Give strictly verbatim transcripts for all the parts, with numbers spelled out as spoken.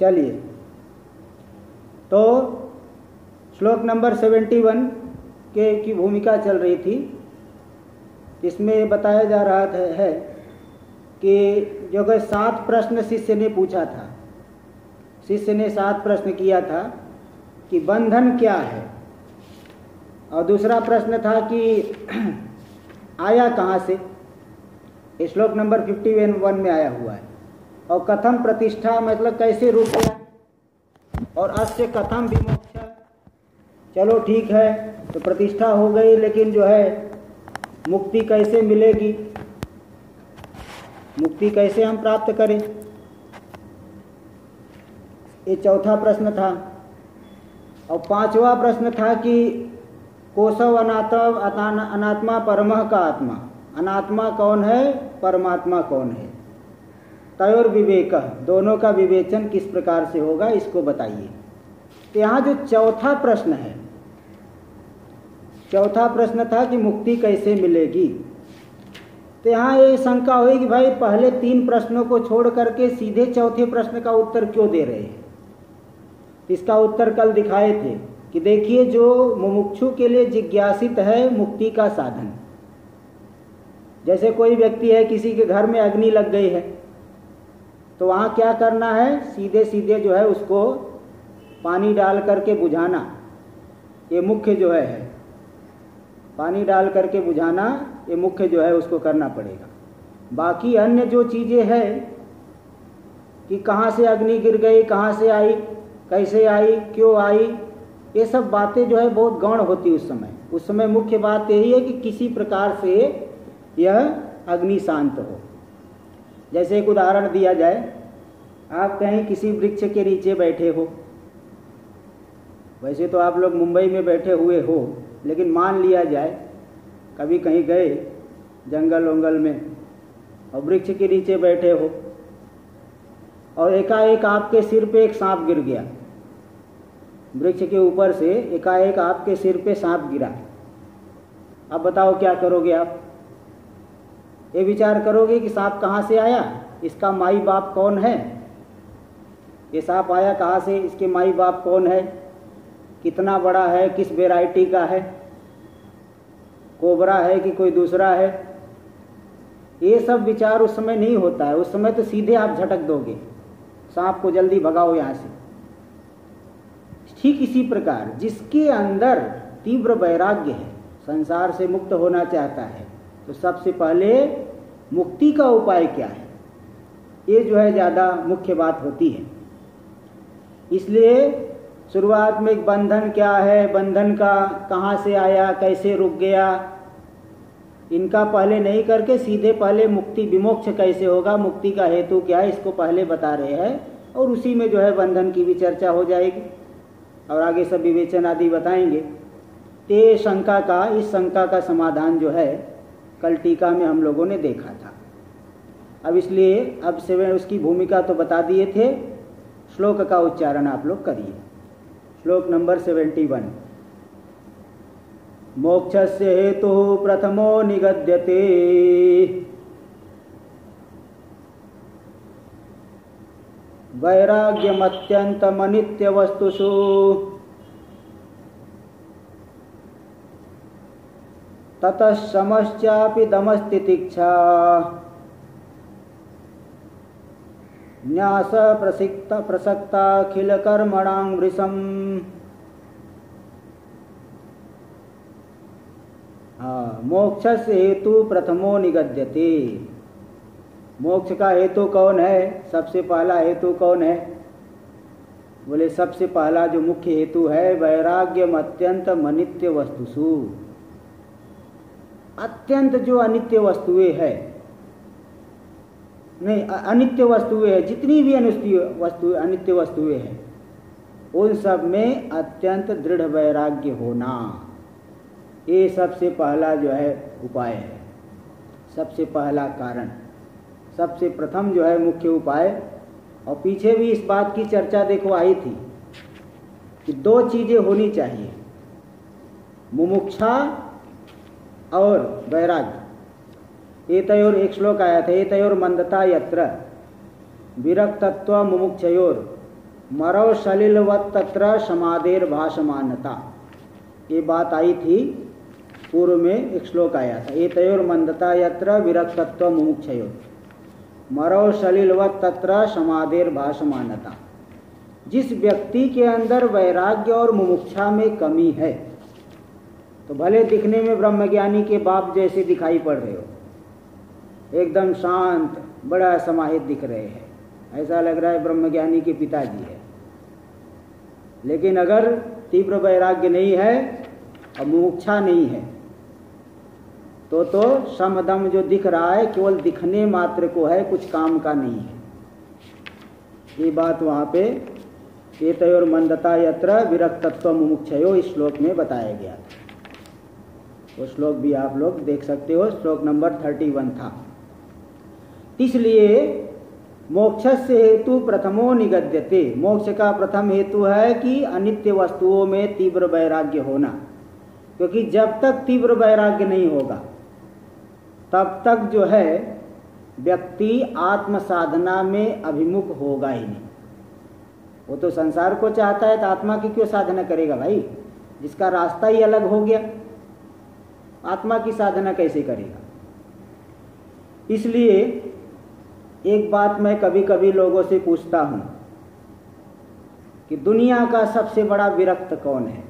चलिए, तो श्लोक नंबर इकहत्तर के की भूमिका चल रही थी। इसमें बताया जा रहा था है कि जो कि सात प्रश्न शिष्य ने पूछा था, शिष्य ने सात प्रश्न किया था कि बंधन क्या है, और दूसरा प्रश्न था कि आया कहाँ से, श्लोक नंबर इक्यावन में आया हुआ है, और कथम प्रतिष्ठा मतलब कैसे रुक गया, और अस्य कथम विमोक्ष। चलो ठीक है, तो प्रतिष्ठा हो गई, लेकिन जो है मुक्ति कैसे मिलेगी, मुक्ति कैसे हम प्राप्त करें, ये चौथा प्रश्न था। और पांचवा प्रश्न था कि कोसव अनात्म अनात्मा परमः का आत्मा, अनात्मा कौन है, परमात्मा कौन है, तयोर विवेक, दोनों का विवेचन किस प्रकार से होगा, इसको बताइए। तो यहाँ जो चौथा प्रश्न है, चौथा प्रश्न था कि मुक्ति कैसे मिलेगी। तो यहाँ ये शंका हुई कि भाई पहले तीन प्रश्नों को छोड़ करके सीधे चौथे प्रश्न का उत्तर क्यों दे रहे हैं। इसका उत्तर कल दिखाए थे कि देखिए, जो मुमुक्षु के लिए जिज्ञासित है मुक्ति का साधन, जैसे कोई व्यक्ति है, किसी के घर में अग्नि लग गई है, तो वहाँ क्या करना है, सीधे सीधे जो है उसको पानी डाल करके बुझाना, ये मुख्य जो है, है पानी डाल करके बुझाना, ये मुख्य जो है उसको करना पड़ेगा। बाकी अन्य जो चीज़ें हैं कि कहाँ से अग्नि गिर गई, कहाँ से आई, कैसे आई, क्यों आई, ये सब बातें जो है बहुत गौण होती उस समय। उस समय मुख्य बात यही है कि किसी प्रकार से यह अग्नि शांत हो। जैसे एक उदाहरण दिया जाए, आप कहीं किसी वृक्ष के नीचे बैठे हो, वैसे तो आप लोग मुंबई में बैठे हुए हो, लेकिन मान लिया जाए कभी कहीं गए जंगल वंगल में और वृक्ष के नीचे बैठे हो, और एकाएक आपके सिर पे एक सांप गिर गया, वृक्ष के ऊपर से एकाएक आपके सिर पे सांप गिरा। अब बताओ क्या करोगे आप, ये विचार करोगे कि सांप कहाँ से आया, इसका माई बाप कौन है, ये सांप आया कहाँ से, इसके माई बाप कौन है, कितना बड़ा है, किस वैरायटी का है, कोबरा है कि कोई दूसरा है, ये सब विचार उस समय नहीं होता है। उस समय तो सीधे आप झटक दोगे, सांप को जल्दी भगाओ यहाँ से। ठीक इसी प्रकार जिसके अंदर तीव्र वैराग्य है, संसार से मुक्त होना चाहता है, तो सबसे पहले मुक्ति का उपाय क्या है, ये जो है ज़्यादा मुख्य बात होती है। इसलिए शुरुआत में एक बंधन क्या है, बंधन का कहाँ से आया, कैसे रुक गया, इनका पहले नहीं करके सीधे पहले मुक्ति विमोक्ष कैसे होगा, मुक्ति का हेतु क्या है, इसको पहले बता रहे हैं, और उसी में जो है बंधन की भी चर्चा हो जाएगी और आगे सब विवेचन आदि बताएंगे। ते शंका का, इस शंका का समाधान जो है कल टीका में हम लोगों ने देखा था। अब इसलिए अब से उसकी भूमिका तो बता दिए थे, श्लोक का उच्चारण आप लोग करिए। श्लोक नंबर इकहत्तर। मोक्षस्य हेतु प्रथमो निगद्यते वैराग्यमत्यन्तमनित्य वस्तुषु ततः शमश्चापि दमस्तितिक्षा न्यास प्रसिक्त प्रसक्ताखिल कर्मणां वृषम्। हाँ, मोक्ष से हेतु प्रथमो निगद्यते। मोक्ष का हेतु कौन है, सबसे पहला हेतु कौन है, बोले सबसे पहला जो मुख्य हेतु है, वैराग्यम अत्यंत अनित्य वस्तुषु, अत्यंत जो अनित्य वस्तुएं है, नहीं अनित्य वस्तुएं है, जितनी भी अनित्य वस्तु अनित्य वस्तुएं हैं, उन सब में अत्यंत दृढ़ वैराग्य होना, ये सबसे पहला जो है उपाय है, सबसे पहला कारण, सबसे प्रथम जो है मुख्य उपाय। और पीछे भी इस बात की चर्चा देखो आई थी कि दो चीजें होनी चाहिए, मुमुक्षा और वैराग्य। एतयोर एक श्लोक आया था, एतयोर मंदता यत्र विरक्तत्व मुमुक्षयोर मरव सलिलवत तत्र समाधेर भाषमानता, ये बात आई थी पूर्व में, एक श्लोक आया था, ये तयोर मंदता यत्र विरक्तत्व मुमुक्षयो, मरव सलिलवत तत्र समाधेर भाषमानता। जिस व्यक्ति के अंदर वैराग्य और मुमुक्षा में कमी है, तो भले दिखने में ब्रह्मज्ञानी के बाप जैसे दिखाई पड़ रहे हो, एकदम शांत बड़ा समाहित दिख रहे हैं, ऐसा लग रहा है ब्रह्मज्ञानी के पिताजी है, लेकिन अगर तीव्र वैराग्य नहीं है और मुमुक्षा नहीं है तो तो समदम जो दिख रहा है केवल दिखने मात्र को है, कुछ काम का नहीं है। ये बात वहाँ पे एतयोर मंदता यत्र विरक्तत्व मुमुक्षयो इस श्लोक में बताया गया था। वो श्लोक भी आप लोग देख सकते हो, श्लोक नंबर थर्टी वन था। इसलिए मोक्षस्य हेतु प्रथमो निगद्यते, मोक्ष का प्रथम हेतु है कि अनित्य वस्तुओं में तीव्र वैराग्य होना, क्योंकि जब तक तीव्र वैराग्य नहीं होगा तब तक जो है व्यक्ति आत्म साधना में अभिमुख होगा ही नहीं। वो तो संसार को चाहता है तो आत्मा की क्यों साधना करेगा भाई, जिसका रास्ता ही अलग हो गया, आत्मा की साधना कैसे करेगा। इसलिए एक बात मैं कभी कभी लोगों से पूछता हूं कि दुनिया का सबसे बड़ा विरक्त कौन है।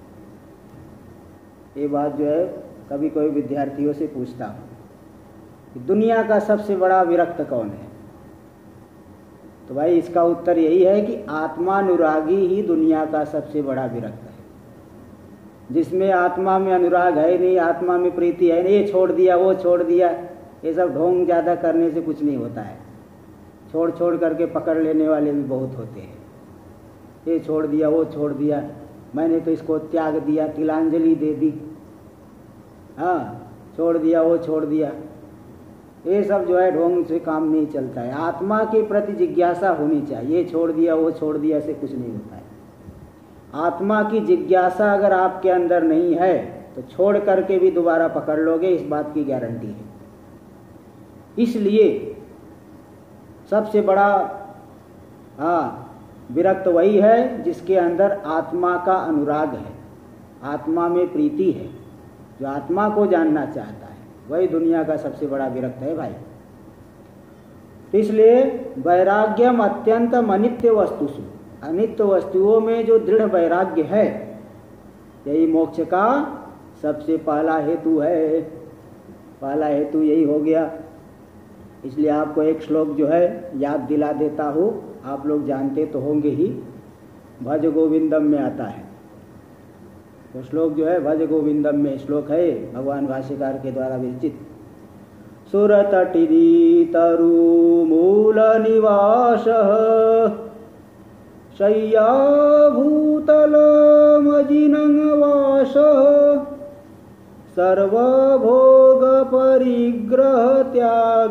ये बात जो है कभी कोई विद्यार्थियों से पूछता हूं कि दुनिया का सबसे बड़ा विरक्त कौन है, तो भाई इसका उत्तर यही है कि आत्मानुरागी ही दुनिया का सबसे बड़ा विरक्त है। जिसमें आत्मा में अनुराग है नहीं, आत्मा में प्रीति है नहीं, ये छोड़ दिया वो छोड़ दिया, ये सब ढोंग ज़्यादा करने से कुछ नहीं होता है। छोड़ छोड़ करके पकड़ लेने वाले भी बहुत होते हैं। ये छोड़ दिया वो छोड़ दिया, मैंने तो इसको त्याग दिया, तिलांजलि दे दी, हाँ छोड़ दिया वो छोड़ दिया, ये सब जो है ढोंग से काम नहीं चलता है। आत्मा के प्रति जिज्ञासा होनी चाहिए, ये छोड़ दिया वो छोड़ दिया से कुछ नहीं होता है। आत्मा की जिज्ञासा अगर आपके अंदर नहीं है तो छोड़ करके भी दोबारा पकड़ लोगे, इस बात की गारंटी है। इसलिए सबसे बड़ा हाँ विरक्त वही है जिसके अंदर आत्मा का अनुराग है, आत्मा में प्रीति है, जो आत्मा को जानना चाहता है, वही दुनिया का सबसे बड़ा विरक्त है भाई। तो इसलिए वैराग्यम अत्यंतम अनित्य वस्तुषु, अनित्य वस्तुओं में जो दृढ़ वैराग्य है यही मोक्ष का सबसे पहला हेतु है। पहला हेतु यही हो गया। इसलिए आपको एक श्लोक जो है याद दिला देता हूँ, आप लोग जानते तो होंगे ही, भज गोविंदम में आता है। तो श्लोक जो है भज गोविंदम में श्लोक है, भगवान भाष्यकार के द्वारा विरचित। सुरतटिनी तरु मूल निवास शय्या भूतल मजिनवास सर्वभोग परिग्रह त्याग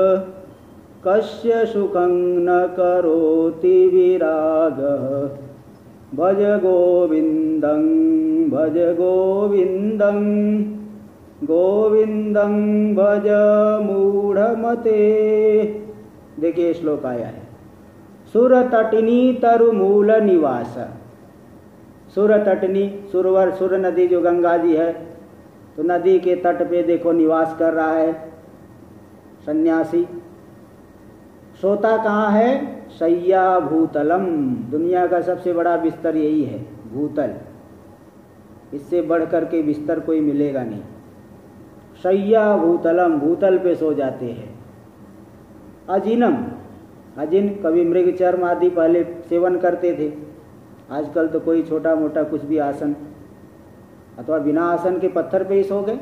कस्य सुखं न करोति विराग भज गोविंदं भज गोविंदं गोविंदं भज मूढ़मते। देखिए श्लोक आया है, सुरतटिनी तरुमूल निवास। सुरतटिनी, सुरवर, सुर नदी जो गंगा जी है, तो नदी के तट पे देखो निवास कर रहा है सन्यासी। सोता कहाँ है? शय्या भूतलम, दुनिया का सबसे बड़ा बिस्तर यही है, भूतल। इससे बढ़ कर के बिस्तर कोई मिलेगा नहीं। शय्या भूतलम, भूतल पे सो जाते हैं। अजिनम, अजिन कभी मृग चर्म आदि पहले सेवन करते थे, आजकल तो कोई छोटा मोटा कुछ भी आसन अथवा बिना आसन के पत्थर पे ही सो गए।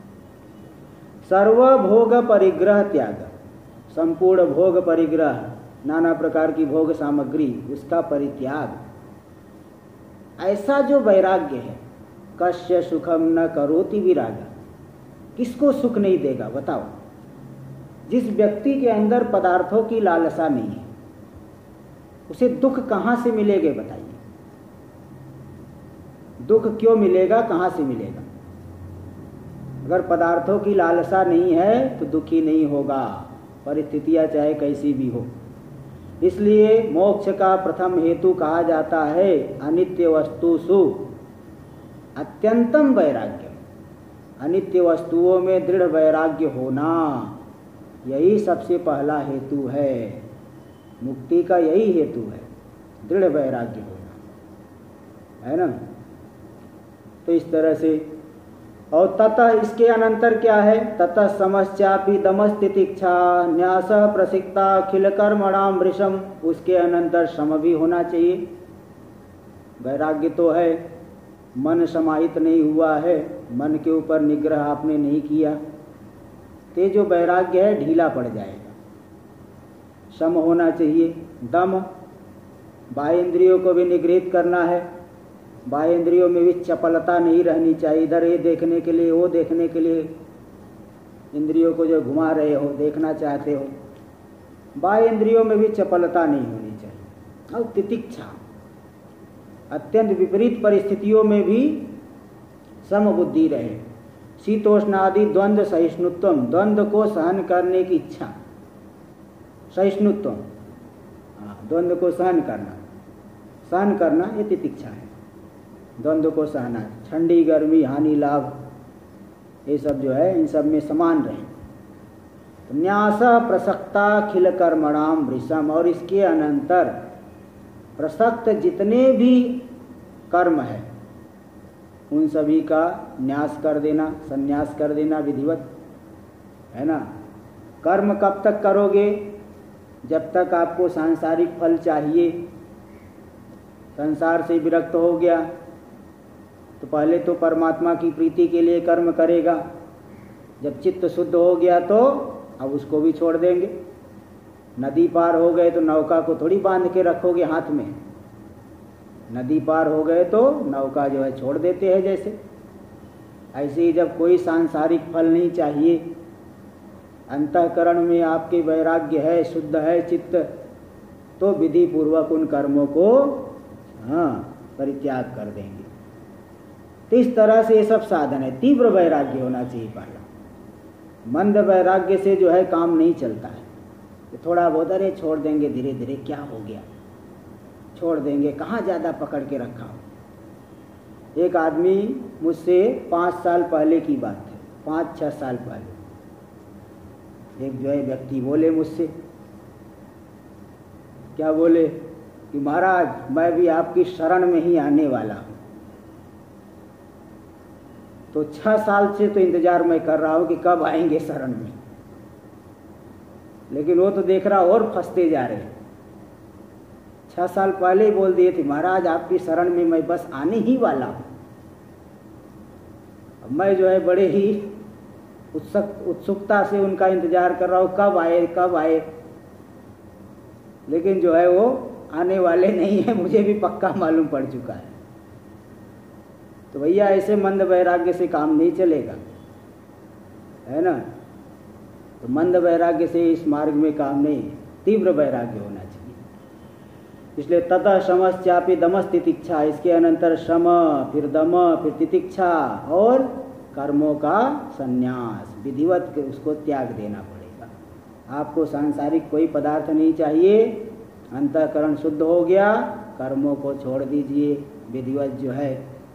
सर्व भोग परिग्रह त्याग, संपूर्ण भोग परिग्रह, नाना प्रकार की भोग सामग्री, उसका परित्याग। ऐसा जो वैराग्य है, कस्य सुखम न करोति विराग, किसको सुख नहीं देगा बताओ? जिस व्यक्ति के अंदर पदार्थों की लालसा नहीं है, उसे दुख कहाँ से मिलेगा बताइए? दुख क्यों मिलेगा, कहाँ से मिलेगा? अगर पदार्थों की लालसा नहीं है तो दुखी नहीं होगा, परिस्थितियां चाहे कैसी भी हो। इसलिए मोक्ष का प्रथम हेतु कहा जाता है अनित्य वस्तुषु अत्यंतम वैराग्य। अनित्य वस्तुओं में दृढ़ वैराग्य होना, यही सबसे पहला हेतु है। मुक्ति का यही हेतु है, दृढ़ वैराग्य होना, है ना। तो इस तरह से, और ततः इसके अनंतर क्या है, ततः समश्चापि दमस्तितिक्षा न्यास प्रसिक्ता अखिल कर्मणाम वृषम। उसके अनंतर श्रम भी होना चाहिए। वैराग्य तो है, मन समाहित नहीं हुआ है, मन के ऊपर निग्रह आपने नहीं किया, ते जो वैराग्य है ढीला पड़ जाएगा। श्रम होना चाहिए। दम, बाह्य इंद्रियों को भी निगृहित करना है। बाह्य इंद्रियों में भी चपलता नहीं रहनी चाहिए। इधर ये देखने के लिए, वो देखने के लिए इंद्रियों को जो घुमा रहे हो, देखना चाहते हो, बाह्य इंद्रियों में भी चपलता नहीं होनी चाहिए। और तितिक्षा, अत्यंत विपरीत परिस्थितियों में भी समबुद्धि रहे। शीतोष्ण आदि द्वंद्व सहिष्णुत्व, द्वंद्व को सहन करने की इच्छा, सहिष्णुत्व, द्वंद्व को सहन करना, सहन करना ये तितिक्षा है। द्वंद्व को सहना, ठंडी गर्मी हानि लाभ, ये सब जो है इन सब में समान रहे। तो न्यास प्रसक्ता खिल कर्मणाम वृषम, और इसके अनंतर प्रसक्त जितने भी कर्म है उन सभी का न्यास कर देना, संन्यास कर देना विधिवत, है ना। कर्म कब तक करोगे, जब तक आपको सांसारिक फल चाहिए। संसार से विरक्त हो गया तो पहले तो परमात्मा की प्रीति के लिए कर्म करेगा। जब चित्त शुद्ध हो गया तो अब उसको भी छोड़ देंगे। नदी पार हो गए तो नौका को थोड़ी बांध के रखोगे हाथ में। नदी पार हो गए तो नौका जो है छोड़ देते हैं जैसे। ऐसे ही जब कोई सांसारिक फल नहीं चाहिए, अंतःकरण में आपके वैराग्य है, शुद्ध है चित्त, तो विधि पूर्वक उन कर्मों को हाँ परित्याग कर देंगे। तो इस तरह से ये सब साधन है। तीव्र वैराग्य होना चाहिए पहला। मंद वैराग्य से जो है काम नहीं चलता है। तो थोड़ा बहुत अरे छोड़ देंगे, धीरे धीरे क्या हो गया, छोड़ देंगे, कहाँ ज़्यादा पकड़ के रखा हो। एक आदमी मुझसे पाँच साल पहले की बात है, पाँच छः साल पहले एक जो है व्यक्ति बोले मुझसे, क्या बोले कि महाराज मैं भी आपकी शरण में ही आने वाला हूँ। तो छह साल से तो इंतजार मैं कर रहा हूँ कि कब आएंगे शरण में, लेकिन वो तो देख रहा और फंसते जा रहे। छह साल पहले ही बोल दिए थे महाराज आपकी शरण में मैं बस आने ही वाला हूँ। अब मैं जो है बड़े ही उत्सुक उत्सुकता से उनका इंतजार कर रहा हूँ, कब आए कब आए, लेकिन जो है वो आने वाले नहीं है, मुझे भी पक्का मालूम पड़ चुका है। तो भैया ऐसे मंद वैराग्य से काम नहीं चलेगा, है ना। तो मंद वैराग्य से इस मार्ग में काम नहीं, तीव्र वैराग्य होना चाहिए। इसलिए ततः शमश्चापि दमस तितिक्षा, इसके अनंतर शम, फिर दम, फिर तितिक्षा और कर्मों का संन्यास, विधिवत उसको त्याग देना पड़ेगा। आपको सांसारिक कोई पदार्थ नहीं चाहिए, अंतःकरण शुद्ध हो गया, कर्मों को छोड़ दीजिए, विधिवत जो है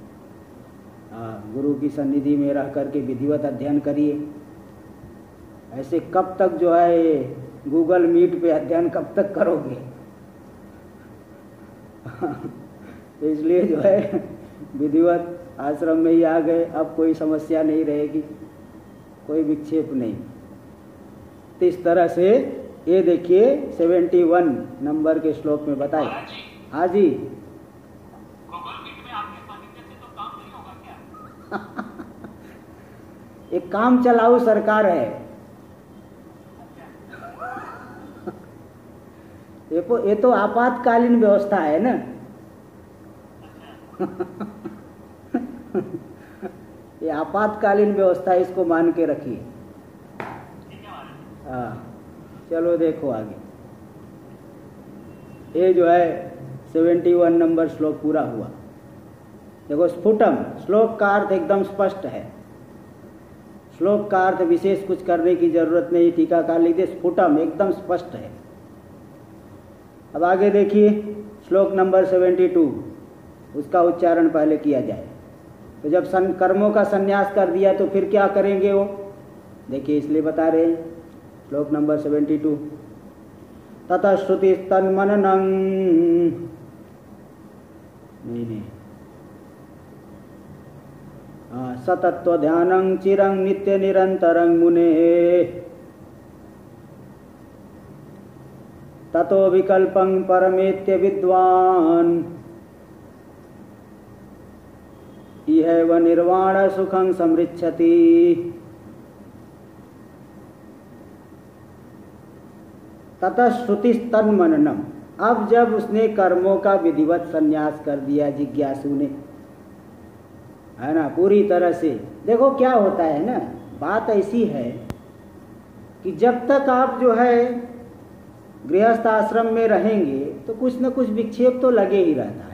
गुरु की सन्निधि में रह करके विधिवत अध्ययन करिए। ऐसे कब तक जो है गूगल मीट पे अध्ययन कब तक करोगे। तो इसलिए जो है विधिवत आश्रम में ही आ गए, अब कोई समस्या नहीं रहेगी, कोई विक्षेप नहीं। तो इस तरह से ये देखिए इकहत्तर नंबर के श्लोक में बताए। हाँ जी, एक काम चलाऊ सरकार है, ये तो ये तो आपातकालीन व्यवस्था है ना। ये आपातकालीन व्यवस्था, इसको मान के रखिए। हाँ चलो देखो आगे, ये जो है इकहत्तर नंबर श्लोक पूरा हुआ। देखो स्फुटम, श्लोक का अर्थ एकदम स्पष्ट है। श्लोक का अर्थ विशेष कुछ करने की जरूरत नहीं, टीकाकार लिख दे, स्फुटम एकदम स्पष्ट है। अब आगे देखिए श्लोक नंबर सेवेंटी टू, उसका उच्चारण पहले किया जाए। तो जब सन कर्मों का संन्यास कर दिया तो फिर क्या करेंगे वो, देखिए इसलिए बता रहे हैं श्लोक नंबर सेवेंटी टू। ततः श्रुति तन्मननं, नहीं नहीं हाँ, सतत्व ध्यानं चिरं नित्य निरंतरं मुने ततो विकल्पं परमेत्य विद्वान् इहैव निर्वाण सुखं समृच्छति। ततः श्रुति तन्मननम, अब जब उसने कर्मों का विधिवत संन्यास कर दिया जिज्ञासु ने, है ना, पूरी तरह से। देखो क्या होता है ना, बात ऐसी है कि जब तक आप जो है गृहस्थ आश्रम में रहेंगे तो कुछ न कुछ विक्षेप तो लगे ही रहता है।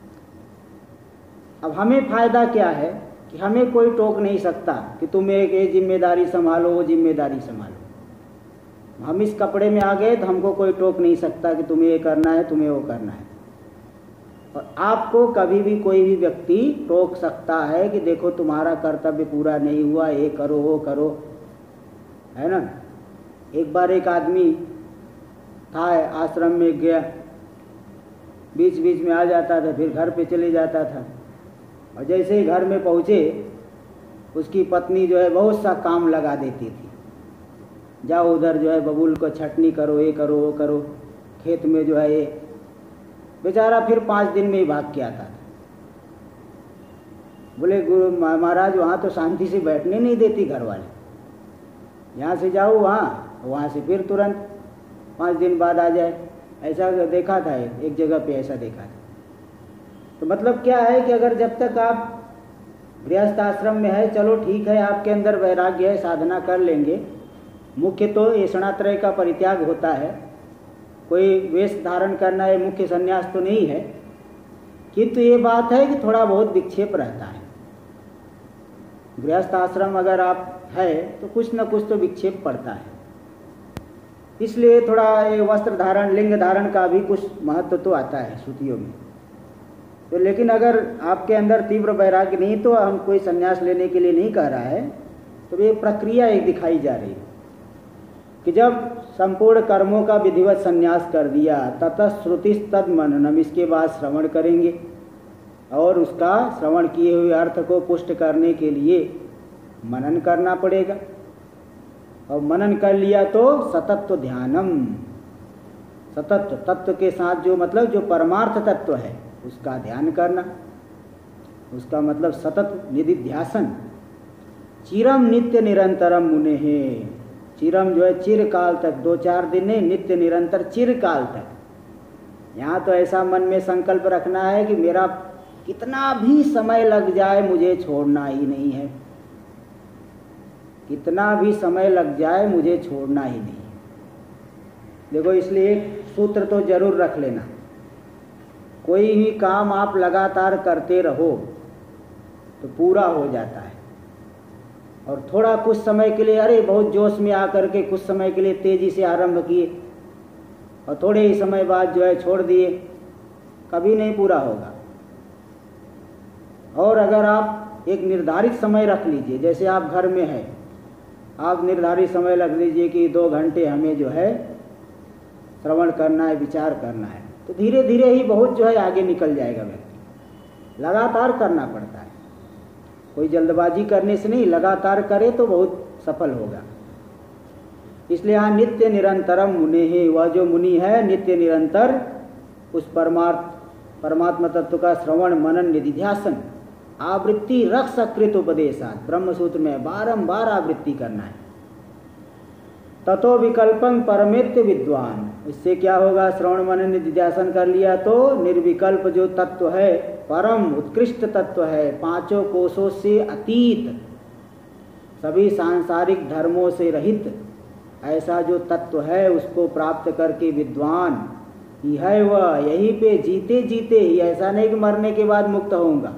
अब हमें फायदा क्या है कि हमें कोई टोक नहीं सकता कि तुम एक ये जिम्मेदारी संभालो वो जिम्मेदारी संभालो। हम इस कपड़े में आ गए तो हमको कोई टोक नहीं सकता कि तुम्हें ये करना है तुम्हें वो करना है। और आपको कभी भी कोई भी व्यक्ति टोक सकता है कि देखो तुम्हारा कर्तव्य पूरा नहीं हुआ, ये करो वो करो, है ना। एक बार एक आदमी था आश्रम में गया, बीच बीच में आ जाता था फिर घर पे चले जाता था, और जैसे ही घर में पहुँचे उसकी पत्नी जो है बहुत सा काम लगा देती थी। जाओ उधर जो है बबूल को छटनी करो, ये करो वो करो, खेत में जो है ये। बेचारा फिर पाँच दिन में ही भाग के आता था। बोले गुरु महाराज वहाँ तो शांति से बैठने नहीं देती घर वाले, यहाँ से जाओ वहाँ, वहाँ से फिर तुरंत पाँच दिन बाद आ जाए। ऐसा देखा था, एक जगह पे ऐसा देखा था। तो मतलब क्या है कि अगर जब तक आप गृहस्थ आश्रम में है, चलो ठीक है आपके अंदर वैराग्य है, साधना कर लेंगे, मुख्य तो ऐषणात्रय का परित्याग होता है, कोई वेश धारण करना है, मुख्य संन्यास तो नहीं है, किंतु ये बात है कि थोड़ा बहुत विक्षेप रहता है। गृहस्थ आश्रम अगर आप है तो कुछ न कुछ तो विक्षेप पड़ता है, इसलिए थोड़ा ये वस्त्र धारण लिंग धारण का भी कुछ महत्व तो आता है श्रुतियों में। तो लेकिन अगर आपके अंदर तीव्र वैराग्य नहीं, तो हम कोई संन्यास लेने के लिए नहीं कह रहा है, तो ये प्रक्रिया एक दिखाई जा रही है कि जब संपूर्ण कर्मों का विधिवत संन्यास कर दिया, ततः श्रुति तद मननम, इसके बाद श्रवण करेंगे और उसका श्रवण किए हुए अर्थ को पुष्ट करने के लिए मनन करना पड़ेगा। और मनन कर लिया तो सतत्व ध्यानम, सतत्व तत्व के साथ जो मतलब जो परमार्थ तत्व है उसका ध्यान करना, उसका मतलब सतत निधिध्यासन। चिरम नित्य निरंतरम मुने है, चिरम जो है चिरकाल तक, दो चार दिन नहीं, नित्य निरंतर चिरकाल तक। यहाँ तो ऐसा मन में संकल्प रखना है कि मेरा कितना भी समय लग जाए मुझे छोड़ना ही नहीं है, कितना भी समय लग जाए मुझे छोड़ना ही नहीं है। देखो इसलिए सूत्र तो जरूर रख लेना, कोई भी काम आप लगातार करते रहो तो पूरा हो जाता है। और थोड़ा कुछ समय के लिए, अरे बहुत जोश में आकर के कुछ समय के लिए तेजी से आरंभ किए और थोड़े ही समय बाद जो है छोड़ दिए, कभी नहीं पूरा होगा। और अगर आप एक निर्धारित समय रख लीजिए, जैसे आप घर में हैं, आप निर्धारित समय रख लीजिए कि दो घंटे हमें जो है श्रवण करना है, विचार करना है, तो धीरे धीरे ही बहुत जो है आगे निकल जाएगा व्यक्ति। लगातार करना पड़ता है, कोई जल्दबाजी करने से नहीं, लगातार करे तो बहुत सफल होगा। इसलिए यहाँ नित्य निरंतरम मुने है, वह जो मुनि है नित्य निरंतर उस परमार्थ परमात्मा तत्व का श्रवण मनन निधिध्यासन आवृत्ति रख सकृत उपदेशात, ब्रह्मसूत्र में बारंबार आवृत्ति करना है। ततो विकल्पं परमेत्य विद्वान, इससे क्या होगा, श्रवण मनन निधिध्यासन कर लिया तो निर्विकल्प जो तत्व है, परम उत्कृष्ट तत्व है, पांचों कोशों से अतीत, सभी सांसारिक धर्मों से रहित ऐसा जो तत्व है उसको प्राप्त करके विद्वान यह वह यहीं पे जीते जीते ही, ऐसा नहीं कि मरने के बाद मुक्त होऊंगा,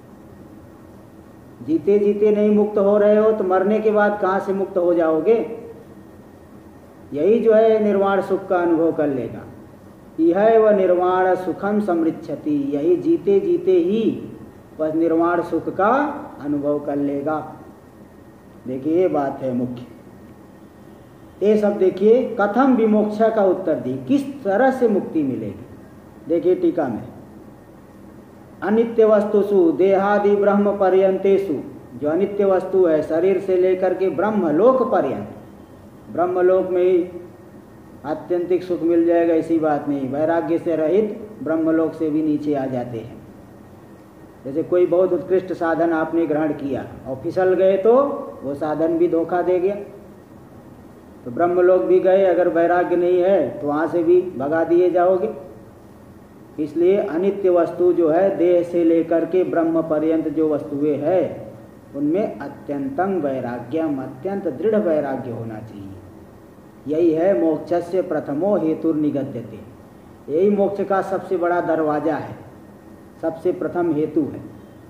जीते जीते नहीं मुक्त हो रहे हो तो मरने के बाद कहाँ से मुक्त हो जाओगे। यही जो है निर्वाण सुख का अनुभव कर लेगा। यह व निर्वाण सुखम समृच्छति, यही जीते जीते ही वह निर्वाण सुख का अनुभव कर लेगा। देखिए ये बात है मुख्य। ये सब देखिए कथम विमोक्षा का उत्तर दी, किस तरह से मुक्ति मिलेगी। देखिए टीका में, अनित्य वस्तुषु देहादि ब्रह्म पर्यंतेषु, जो अनित्य वस्तु है शरीर से लेकर के ब्रह्मलोक पर्यंत, ब्रह्मलोक में ही आत्यंतिक सुख मिल जाएगा ऐसी बात नहीं, वैराग्य से रहित ब्रह्मलोक से भी नीचे आ जाते हैं। जैसे कोई बहुत उत्कृष्ट साधन आपने ग्रहण किया और फिसल गए तो वो साधन भी धोखा दे गया, तो ब्रह्मलोक भी गए, अगर वैराग्य नहीं है तो वहाँ से भी भगा दिए जाओगे। इसलिए अनित्य वस्तु जो है देह से लेकर के ब्रह्म पर्यंत जो वस्तुएं है उनमें अत्यंतम वैराग्यम, अत्यंत दृढ़ वैराग्य होना चाहिए। यही है मोक्षस्य प्रथमो हेतु निगद्यते, यही मोक्ष का सबसे बड़ा दरवाजा है, सबसे प्रथम हेतु है।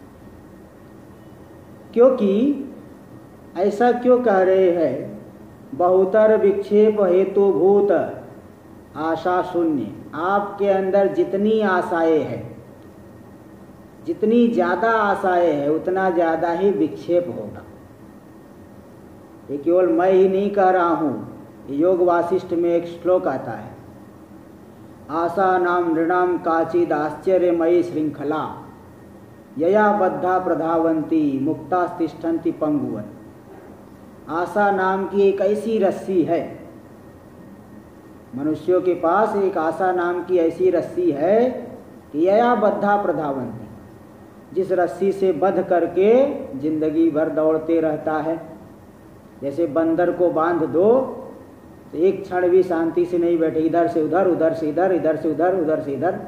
क्योंकि ऐसा क्यों कह रहे हैं, बहुतर विक्षेप हेतु भूत आशा शून्य, आपके अंदर जितनी आशाएं हैं, जितनी ज्यादा आशाएं हैं उतना ज्यादा ही विक्षेप होगा। ये केवल मैं ही नहीं कह रहा हूं, योग वासिष्ठ में एक श्लोक आता है, आशा नाम नृणाम काचिद आश्चर्यमयी श्रृंखला यया बद्धा प्रधावंती मुक्तास्तिष्ठन्ति पंगुवत। आशा नाम की एक ऐसी रस्सी है, मनुष्यों के पास एक आशा नाम की ऐसी रस्सी है कि यया बद्धा प्रधावंती, जिस रस्सी से बंध करके जिंदगी भर दौड़ते रहता है। जैसे बंदर को बांध दो तो एक क्षण भी शांति से नहीं बैठे, इधर से उधर, उधर से इधर, इधर से उधर, उधर से इधर।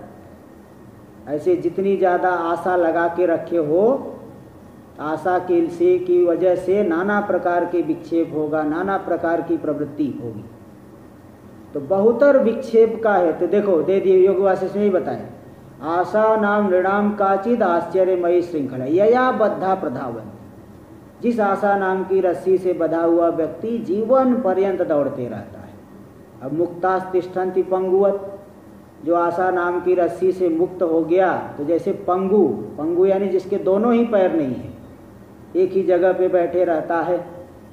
ऐसे जितनी ज़्यादा आशा लगा के रखे हो, आशा के से की वजह से नाना प्रकार के विक्षेप होगा, नाना प्रकार की प्रवृत्ति होगी। तो बहुतर विक्षेप का है, तो देखो दे दिए योग वासिष्ठ ने ही बताया, आशा नाम नृणाम काचिद आश्चर्यमयी श्रृंखला यया बद्धा प्रधावंती, जिस आशा नाम की रस्सी से बधा हुआ व्यक्ति जीवन पर्यंत दौड़ते रहता है। अब मुक्तास्तिष्ठन्ति पंगुवत, जो आशा नाम की रस्सी से मुक्त हो गया तो जैसे पंगु, पंगु यानी जिसके दोनों ही पैर नहीं है, एक ही जगह पे बैठे रहता है,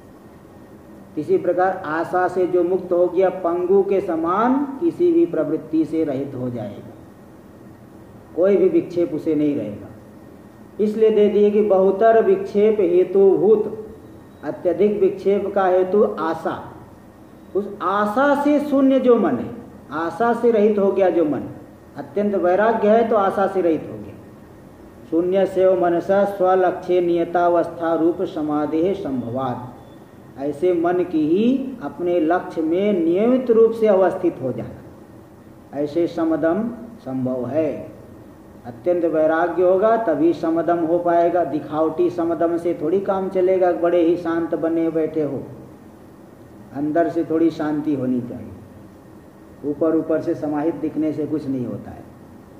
इसी प्रकार आशा से जो मुक्त हो गया पंगु के समान किसी भी प्रवृत्ति से रहित हो जाएगा, कोई भी विक्षेप उसे नहीं रहेगा। इसलिए दे दिए कि बहुतर विक्षेप हेतुभूत, अत्यधिक विक्षेप का हेतु आशा। उस आशा से शून्य जो मन है, आशा से रहित हो गया जो मन, अत्यंत वैराग्य है तो आशा से रहित हो गया। शून्य से मनसा स्वलक्ष्य नियतावस्था रूप समाधि संभवात, ऐसे मन की ही अपने लक्ष्य में नियमित रूप से अवस्थित हो जाना, ऐसे समदम संभव है। अत्यंत वैराग्य होगा तभी समदम हो पाएगा, दिखावटी समदम से थोड़ी काम चलेगा। बड़े ही शांत बने बैठे हो, अंदर से थोड़ी शांति होनी चाहिए, ऊपर ऊपर से समाहित दिखने से कुछ नहीं होता है।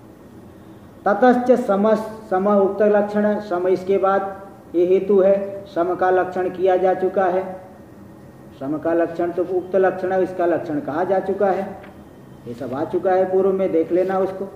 ततश्च सम सम उक्त लक्षण, सम इसके बाद ये हेतु है, सम का लक्षण किया जा चुका है। सम का लक्षण तो उक्त लक्षण है, इसका लक्षण कहा जा चुका है, ये सब आ चुका है पूर्व में, देख लेना उसको।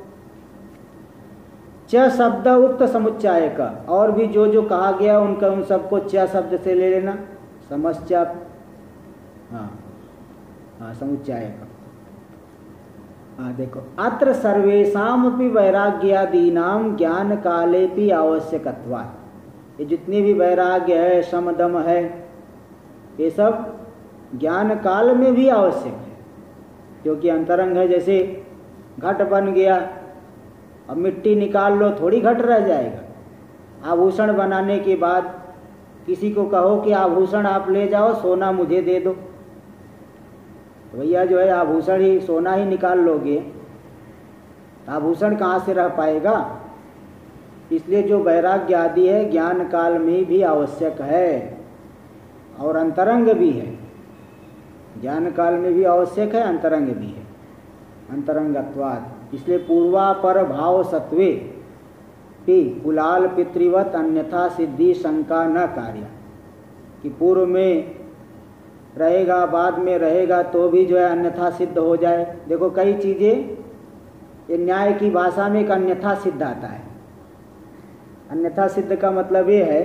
च शब्द उक्त समुच्चाय का, और भी जो जो कहा गया उनका उन सबको च शब्द से ले लेना, समस्या, हाँ हाँ समुच्चाय का। हाँ देखो, अत्र सर्वेषामपि वैराग्यादीनाम ज्ञान कालेपि आवश्यकत्वात्, ये जितने भी वैराग्य है, समदम है, ये सब ज्ञान काल में भी आवश्यक है, क्योंकि अंतरंग है। जैसे घट बन गया, अब मिट्टी निकाल लो थोड़ी घट रह जाएगा। आभूषण बनाने के बाद किसी को कहो कि आभूषण आप ले जाओ, सोना मुझे दे दो, तो भैया जो है आभूषण ही, सोना ही निकाल लोगे, आभूषण कहाँ से रह पाएगा। इसलिए जो वैराग्य आदि है ज्ञान काल में भी आवश्यक है और अंतरंग भी है। ज्ञान काल में भी आवश्यक है, अंतरंग भी है, अंतरंगत्वाद। इसलिए पूर्वापर भाव सत्वे पी कुलाल पितृवत अन्यथा सिद्धि शंका न कार्य, कि पूर्व में रहेगा बाद में रहेगा तो भी जो है अन्यथा सिद्ध हो जाए। देखो कई चीज़ें ये न्याय की भाषा में एक अन्यथा सिद्ध आता है। अन्यथा सिद्ध का मतलब ये है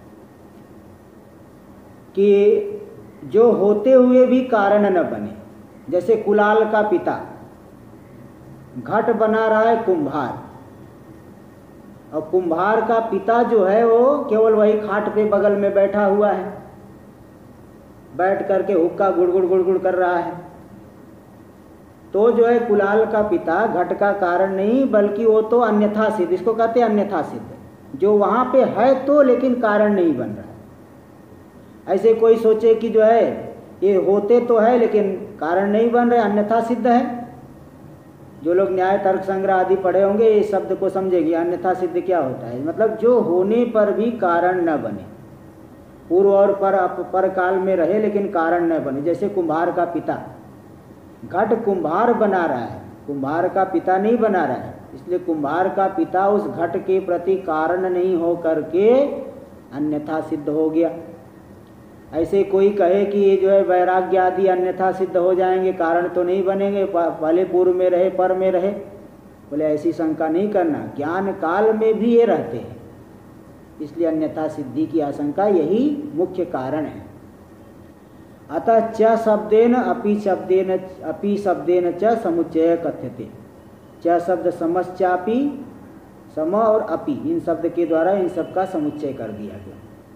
कि जो होते हुए भी कारण न बने। जैसे कुलाल का पिता घट बना रहा है कुंभार, और कुंभार का पिता जो है वो केवल वही खाट पे बगल में बैठा हुआ है, बैठ करके हुक्का गुड़गुड़ गुड़गुड़ कर रहा है। तो जो है कुलाल का पिता घट का कारण नहीं, बल्कि वो तो अन्यथा सिद्ध, इसको कहते हैं अन्यथा सिद्ध, जो वहां पे है तो लेकिन कारण नहीं बन रहा है। ऐसे कोई सोचे कि जो है ये होते तो है लेकिन कारण नहीं बन रहे, अन्यथा सिद्ध है। जो लोग न्याय तर्क संग्रह आदि पढ़े होंगे इस शब्द को समझेंगे। अन्यथा सिद्ध क्या होता है, मतलब जो होने पर भी कारण न बने, पूर्व और पर पर काल में रहे लेकिन कारण न बने। जैसे कुंभार का पिता, घट कुंभार बना रहा है, कुंभार का पिता नहीं बना रहा है, इसलिए कुंभार का पिता उस घट के प्रति कारण नहीं हो करके अन्यथा सिद्ध हो गया। ऐसे कोई कहे कि ये जो है वैराग्य आदि अन्यथा सिद्ध हो जाएंगे, कारण तो नहीं बनेंगे, पहले पूर्व में रहे पर में रहे, बोले ऐसी शंका नहीं करना, ज्ञान काल में भी ये रहते हैं, इसलिए अन्यथा सिद्धि की आशंका यही मुख्य कारण है। अतः च शब्देन अपि शब्देन अपि शब्देन च समुच्चय कथ्यते। च शब्द समश्चापि, सम और अपि, इन शब्द के द्वारा इन सब का समुच्चय कर दिया गया।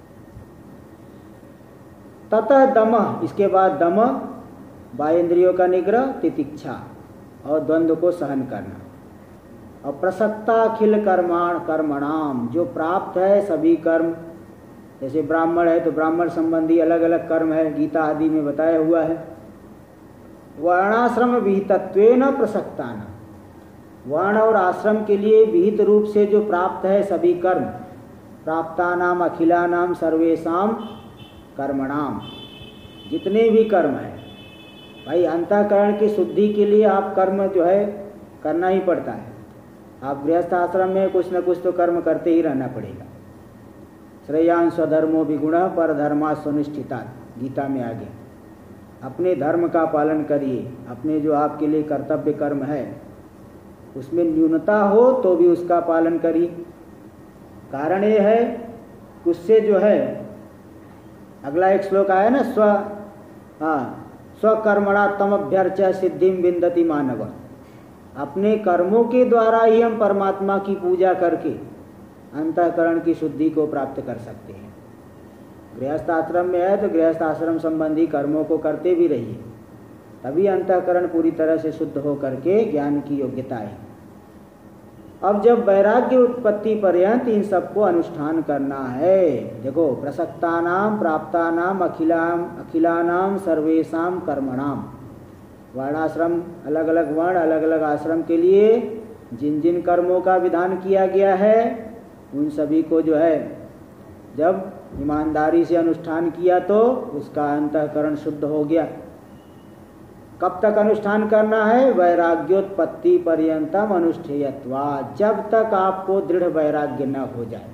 ततः दम, इसके बाद दम, बाहेंद्रियों का निग्रह, तितिक्षा और द्वंद्व को सहन करना, और प्रसक्ताखिल कर्माण कर्मणाम, जो प्राप्त है सभी कर्म। जैसे ब्राह्मण है तो ब्राह्मण संबंधी अलग अलग कर्म है, गीता आदि में बताया हुआ है। वर्णाश्रम विहितत्वेन प्रसक्तान, वर्ण और आश्रम के लिए विहित रूप से जो प्राप्त है सभी कर्म, प्राप्तानाम अखिलानाम सर्वेषाम कर्मणाम, जितने भी कर्म हैं भाई, अंतःकरण की शुद्धि के लिए आप कर्म जो है करना ही पड़ता है। आप गृहस्थ आश्रम में कुछ न कुछ तो कर्म करते ही रहना पड़ेगा। श्रेयान स्वधर्मो विगुणः पर धर्मा सुनिष्ठिता, गीता में आगे। अपने धर्म का पालन करिए, अपने जो आपके लिए कर्तव्य कर्म है उसमें न्यूनता हो तो भी उसका पालन करिए। कारण ये है कि उससे जो है, अगला एक श्लोक आया ना, स्व हाँ स्वकर्मणा तमभ्यर्च सिद्धिम विन्दति मानव, अपने कर्मों के द्वारा ही हम परमात्मा की पूजा करके अंतःकरण की शुद्धि को प्राप्त कर सकते हैं। गृहस्थ आश्रम में है तो गृहस्थ आश्रम संबंधी कर्मों को करते भी रहिए, तभी अंतःकरण पूरी तरह से शुद्ध हो करके ज्ञान की योग्यता है। अब जब वैराग्य उत्पत्ति पर्यंत इन सबको अनुष्ठान करना है, देखो, प्रसक्तानाम प्राप्तानाम अखिलाम अखिलानाम सर्वेषाम कर्मणाम, वर्णाश्रम अलग अलग वर्ण अलग अलग आश्रम के लिए जिन जिन कर्मों का विधान किया गया है उन सभी को जो है जब ईमानदारी से अनुष्ठान किया तो उसका अंतःकरण शुद्ध हो गया। कब तक अनुष्ठान करना है? वैराग्योत्पत्ति पर्यंतम अनुष्ठेयत्वात्, जब तक आपको दृढ़ वैराग्य न हो जाए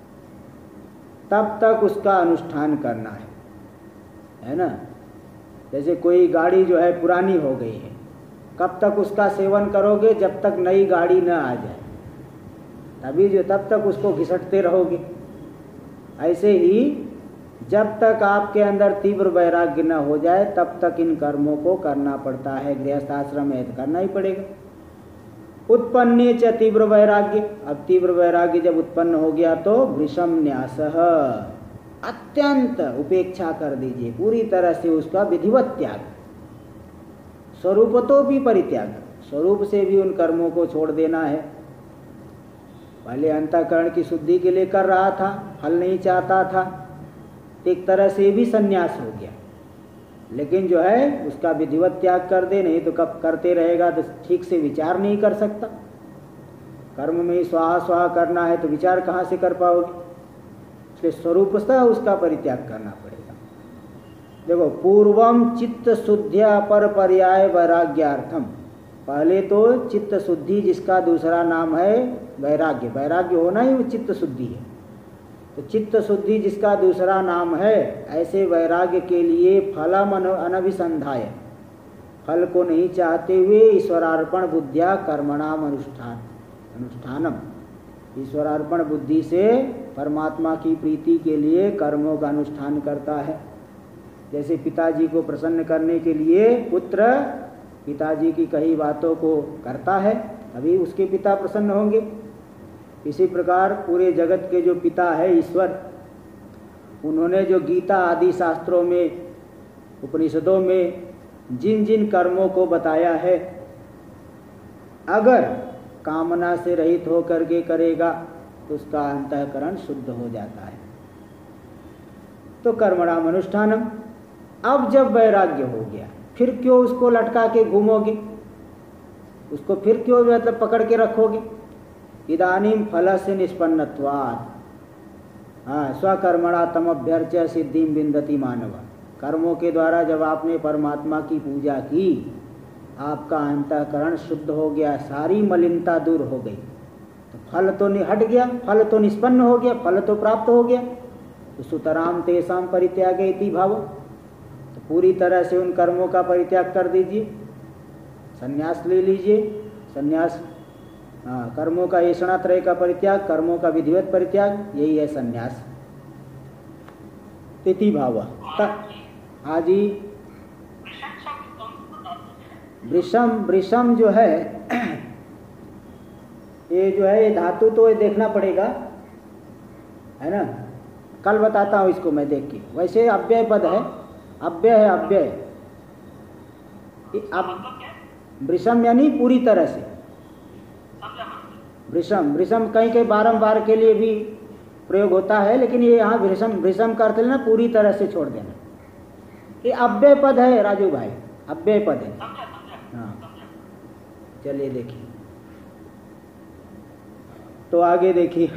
तब तक उसका अनुष्ठान करना है, है ना। जैसे कोई गाड़ी जो है पुरानी हो गई है, कब तक उसका सेवन करोगे? जब तक नई गाड़ी न आ जाए, तभी जो तब तक उसको घिसटते रहोगे। ऐसे ही जब तक आपके अंदर तीव्र वैराग्य न हो जाए तब तक इन कर्मों को करना पड़ता है। गृहस्थ आश्रम में तो करना ही पड़ेगा। उत्पन्ने च तीव्र वैराग्य, अब तीव्र वैराग्य जब उत्पन्न हो गया तो वृषम न्यासः, अत्यंत उपेक्षा कर दीजिए, पूरी तरह से उसका विधिवत त्याग, स्वरूप तो भी परित्याग, स्वरूप से भी उन कर्मों को छोड़ देना है। पहले अंतःकरण की शुद्धि के लिए कर रहा था, फल नहीं चाहता था, एक तरह से भी संन्यास हो गया, लेकिन जो है उसका विधिवत त्याग कर दे, नहीं तो कब करते रहेगा तो ठीक से विचार नहीं कर सकता। कर्म में ही स्वाहा स्वाहा करना है तो विचार कहाँ से कर पाओगे? इसलिए स्वरूपतः उसका परित्याग करना पड़ेगा। देखो, पूर्वम चित्त शुद्ध्या पर पर्याय वैराग्यार्थम, पहले तो चित्त शुद्धि जिसका दूसरा नाम है वैराग्य, वैराग्य होना ही चित्त शुद्धि है, तो चित्त शुद्धि जिसका दूसरा नाम है, ऐसे वैराग्य के लिए फलम अनभिसंधाय, फल को नहीं चाहते हुए ईश्वरार्पण बुद्धिया कर्मणाम अनुष्ठान अनुष्ठानम, ईश्वरार्पण बुद्धि से परमात्मा की प्रीति के लिए कर्मों का अनुष्ठान करता है। जैसे पिताजी को प्रसन्न करने के लिए पुत्र पिताजी की कही बातों को करता है, अभी उसके पिता प्रसन्न होंगे। इसी प्रकार पूरे जगत के जो पिता है ईश्वर, उन्होंने जो गीता आदि शास्त्रों में, उपनिषदों में जिन जिन कर्मों को बताया है, अगर कामना से रहित होकर के करेगा तो उसका अंतःकरण शुद्ध हो जाता है। तो कर्मणाम अनुष्ठानम। अब जब वैराग्य हो गया, फिर क्यों उसको लटका के घूमोगे, उसको फिर क्यों मतलब पकड़ के रखोगे। इदानीम फलस्य निष्पन्नत्वात्, हाँ, स्वकर्मणा तमभ्यर्च्य सिद्धिं विन्दति मानव। कर्मों के द्वारा जब आपने परमात्मा की पूजा की, आपका अंतःकरण शुद्ध हो गया, सारी मलिनता दूर हो गई, तो फल तो हट गया, फल तो निष्पन्न हो गया, फल तो प्राप्त हो गया। तो सुतराम तेषां परित्यागे इति भाव, तो पूरी तरह से उन कर्मों का परित्याग कर दीजिए, संन्यास ले लीजिए। संन्यास, हाँ, कर्मों का ऐषणात्रय का परित्याग, कर्मों का विधिवत परित्याग, यही है संन्यास। इति भाव। आजी वृषम, वृषम जो है ये जो है ये धातु तो ये देखना पड़ेगा, है ना, कल बताता हूँ इसको मैं देख के। वैसे अव्यय पद है, अव्यय है, अव्यय। अब वृषम यानी पूरी तरह से, वृषम, वृषम कहीं कहीं बारंबार के लिए भी प्रयोग होता है, लेकिन ये यहाँ वृषम, वृषम का अर्थ लेना पूरी तरह से छोड़ देना। ये अव्यय पद है राजू भाई, अव्यय पद है। हाँ, चलिए देखिए, तो आगे देखिए।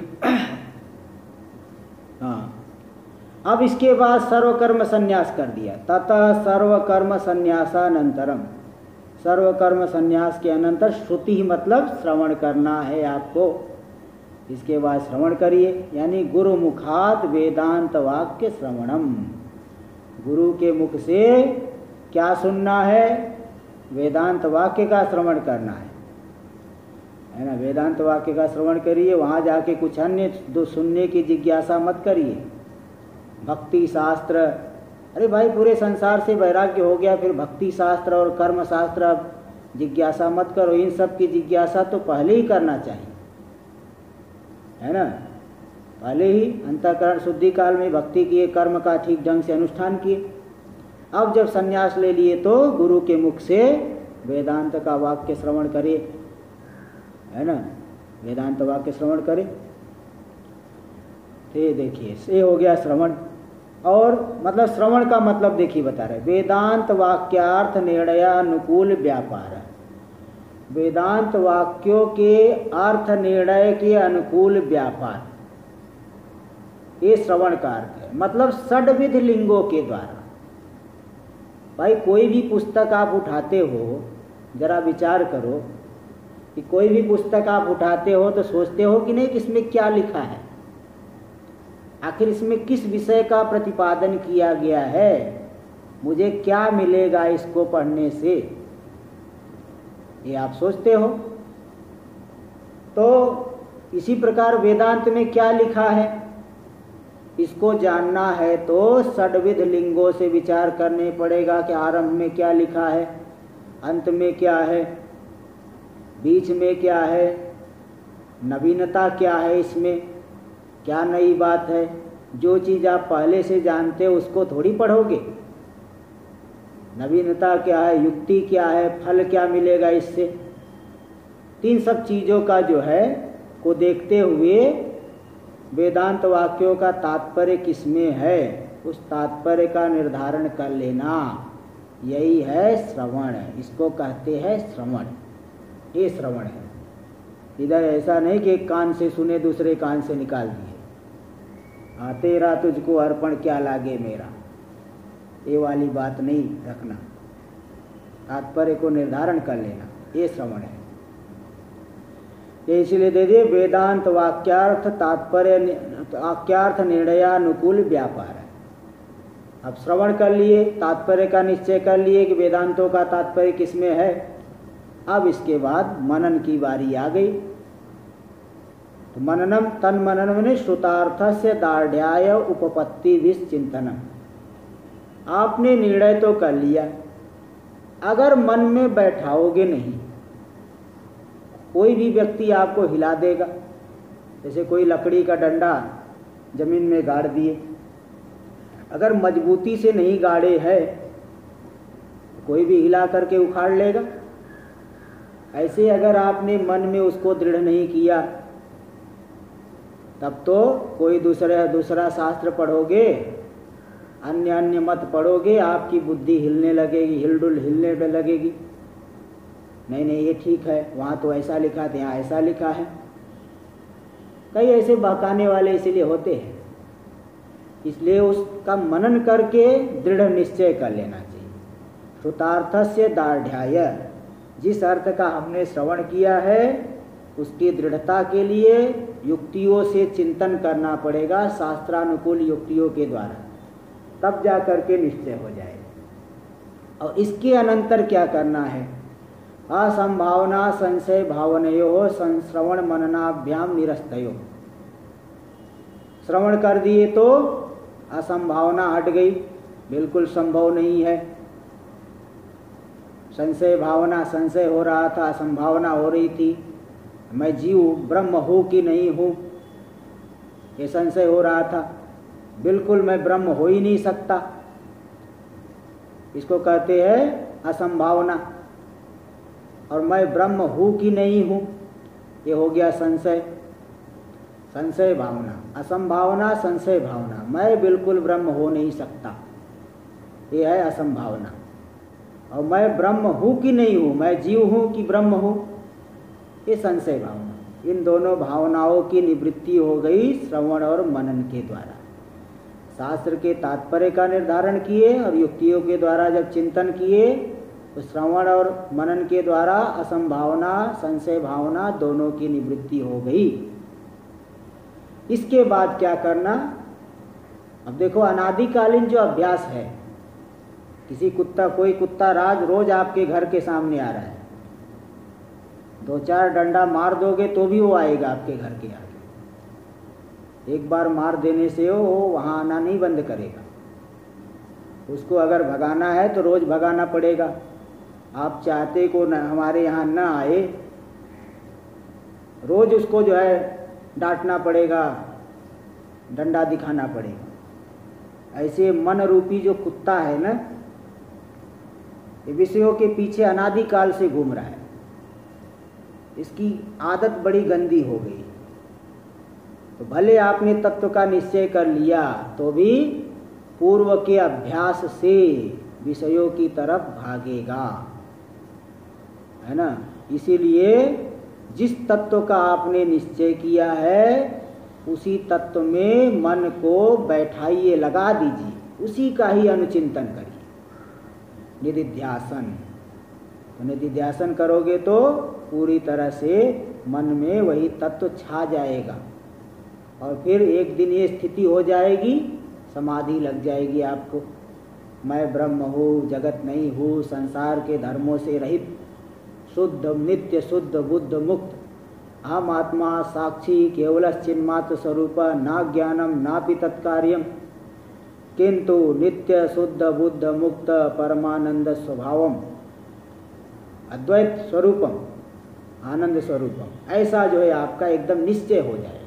हाँ, अब इसके बाद सर्वकर्म संन्यास कर दिया। ततः सर्वकर्म संन्यासानंतरम, सर्वकर्म संन्यास के अनंतर श्रुति मतलब श्रवण करना है आपको। इसके बाद श्रवण करिए, यानी गुरु मुखात वेदांत वाक्य श्रवणम। गुरु के मुख से क्या सुनना है, वेदांत वाक्य का श्रवण करना है, है ना। वेदांत वाक्य का श्रवण करिए, वहाँ जाके कुछ अन्य दो सुनने की जिज्ञासा मत करिए। भक्ति शास्त्र, अरे भाई पूरे संसार से वैराग्य हो गया, फिर भक्ति शास्त्र और कर्म शास्त्र अब जिज्ञासा मत करो। इन सब की जिज्ञासा तो पहले ही करना चाहिए, है ना। पहले ही अंतःकरण शुद्धि काल में भक्ति किए, कर्म का ठीक ढंग से अनुष्ठान किए। अब जब संन्यास ले लिए तो गुरु के मुख से वेदांत का वाक्य श्रवण करे, है ना, वेदांत वाक्य श्रवण करे। तो देखिए, ये हो गया श्रवण। और मतलब श्रवण का मतलब देखिए बता रहे, वेदांत वाक्यार्थ निर्णयानुकूल व्यापार। वेदांत वाक्यों के अर्थ निर्णय के अनुकूल व्यापार, ये श्रवण का अर्थ है। मतलब षड्विध लिंगों के द्वारा। भाई कोई भी पुस्तक आप उठाते हो, जरा विचार करो कि कोई भी पुस्तक आप उठाते हो तो सोचते हो कि नहीं कि इसमें क्या लिखा है, आखिर इसमें किस विषय का प्रतिपादन किया गया है, मुझे क्या मिलेगा इसको पढ़ने से, ये आप सोचते हो। तो इसी प्रकार वेदांत में क्या लिखा है, इसको जानना है तो षड्विध लिंगों से विचार करने पड़ेगा कि आरंभ में क्या लिखा है, अंत में क्या है, बीच में क्या है, नवीनता क्या है, इसमें क्या नई बात है। जो चीज़ आप पहले से जानते हो उसको थोड़ी पढ़ोगे। नवीनता क्या है, युक्ति क्या है, फल क्या मिलेगा इससे। तीन सब चीज़ों का जो है को देखते हुए वेदांत वाक्यों का तात्पर्य किसमें है, उस तात्पर्य का निर्धारण कर लेना, यही है श्रवण। इसको कहते हैं श्रवण, ये श्रवण है। इधर ऐसा नहीं कि एक कान से सुने दूसरे कान से निकाल दिए, हाँ तेरा तुझको अर्पण क्या लागे मेरा, ये वाली बात नहीं रखना। तात्पर्य को निर्धारण कर लेना, ये श्रवण है। इसलिए दे दिए वेदांत वाक्यार्थ तात्पर्य वाक्यार्थ निर्णयानुकूल व्यापार है। अब श्रवण कर लिए, तात्पर्य का निश्चय कर लिए कि वेदांतों का तात्पर्य किसमें है। अब इसके बाद मनन की बारी आ गई। तो मननम तन मनन में श्रुतार्थ से दार्ढ्याय उपपत्ति विश्चिंतनम। आपने निर्णय तो कर लिया, अगर मन में बैठाओगे नहीं, कोई भी व्यक्ति आपको हिला देगा। जैसे कोई लकड़ी का डंडा जमीन में गाड़ दिए, अगर मजबूती से नहीं गाड़े है कोई भी हिला करके उखाड़ लेगा। ऐसे अगर आपने मन में उसको दृढ़ नहीं किया, तब तो कोई दूसरा दूसरा शास्त्र पढ़ोगे, अन्य अन्य मत पढ़ोगे, आपकी बुद्धि हिलने लगेगी, हिलडुल हिलने लगेगी। नहीं नहीं ये ठीक है, वहाँ तो ऐसा लिखा था, यहाँ ऐसा लिखा है। कई ऐसे बहकाने वाले इसीलिए होते हैं। इसलिए उसका मनन करके दृढ़ निश्चय कर लेना चाहिए। श्रुतार्थस्य दार्ढ्याय, जिस अर्थ का हमने श्रवण किया है उसकी दृढ़ता के लिए युक्तियों से चिंतन करना पड़ेगा, शास्त्रानुकूल युक्तियों के द्वारा, तब जा करके निश्चय हो जाएगा। और इसके अनंतर क्या करना है? असंभावना संशय भावनयो संश्रवण मननाभ्याम निरस्तयो। श्रवण कर दिए तो असंभावना हट गई, बिल्कुल संभव नहीं है। संशय भावना, संशय हो रहा था, असंभावना हो रही थी, मैं जीव ब्रह्म हूँ कि नहीं हूँ, ये संशय हो रहा था। बिल्कुल मैं ब्रह्म हो ही नहीं सकता, इसको कहते हैं असंभावना। और मैं ब्रह्म हूँ कि नहीं हूँ, ये हो गया संशय, संशय भावना। असंभावना संशय भावना, मैं बिल्कुल ब्रह्म हो नहीं सकता, ये है असंभावना। और मैं ब्रह्म हूँ कि नहीं हूँ, मैं जीव हूँ कि ब्रह्म हूँ, ये संशय भावना। इन दोनों भावनाओं की निवृत्ति हो गई श्रवण और मनन के द्वारा। शास्त्र के तात्पर्य का निर्धारण किए और युक्तियों के द्वारा जब चिंतन किए तो श्रवण और मनन के द्वारा असंभावना संशय भावना दोनों की निवृत्ति हो गई। इसके बाद क्या करना? अब देखो, अनादिकालीन जो अभ्यास है, किसी कुत्ता कोई कुत्ता राज रोज आपके घर के सामने आ रहा है, दो चार डंडा मार दोगे तो भी वो आएगा आपके घर के आगे। एक बार मार देने से वो वहाँ आना नहीं बंद करेगा। उसको अगर भगाना है तो रोज भगाना पड़ेगा। आप चाहते को न हमारे यहाँ न आए, रोज उसको जो है डांटना पड़ेगा, डंडा दिखाना पड़ेगा। ऐसे मन रूपी जो कुत्ता है ना, ये विषयों के पीछे अनादिकाल से घूम रहा है, इसकी आदत बड़ी गंदी हो गई। तो भले आपने तत्व का निश्चय कर लिया तो भी पूर्व के अभ्यास से विषयों की तरफ भागेगा, है ना। इसीलिए जिस तत्व का आपने निश्चय किया है उसी तत्व में मन को बैठाइए, लगा दीजिए, उसी का ही अनुचिंतन करिए, निधिध्यासन। तो निधिध्यासन करोगे तो पूरी तरह से मन में वही तत्व छा जाएगा और फिर एक दिन ये स्थिति हो जाएगी, समाधि लग जाएगी आपको। मैं ब्रह्म हूँ, जगत नहीं हूँ, संसार के धर्मों से रहित, शुद्ध नित्य शुद्ध बुद्ध मुक्त, अहम आत्मा साक्षी केवल चिन्मात्र स्वरूप, ना ज्ञानम नापि तत्कार्यम, किंतु नित्य शुद्ध बुद्ध मुक्त परमानंद स्वभावम, अद्वैत स्वरूपम, आनंद स्वरूपम। ऐसा जो है आपका एकदम निश्चय हो जाएगा।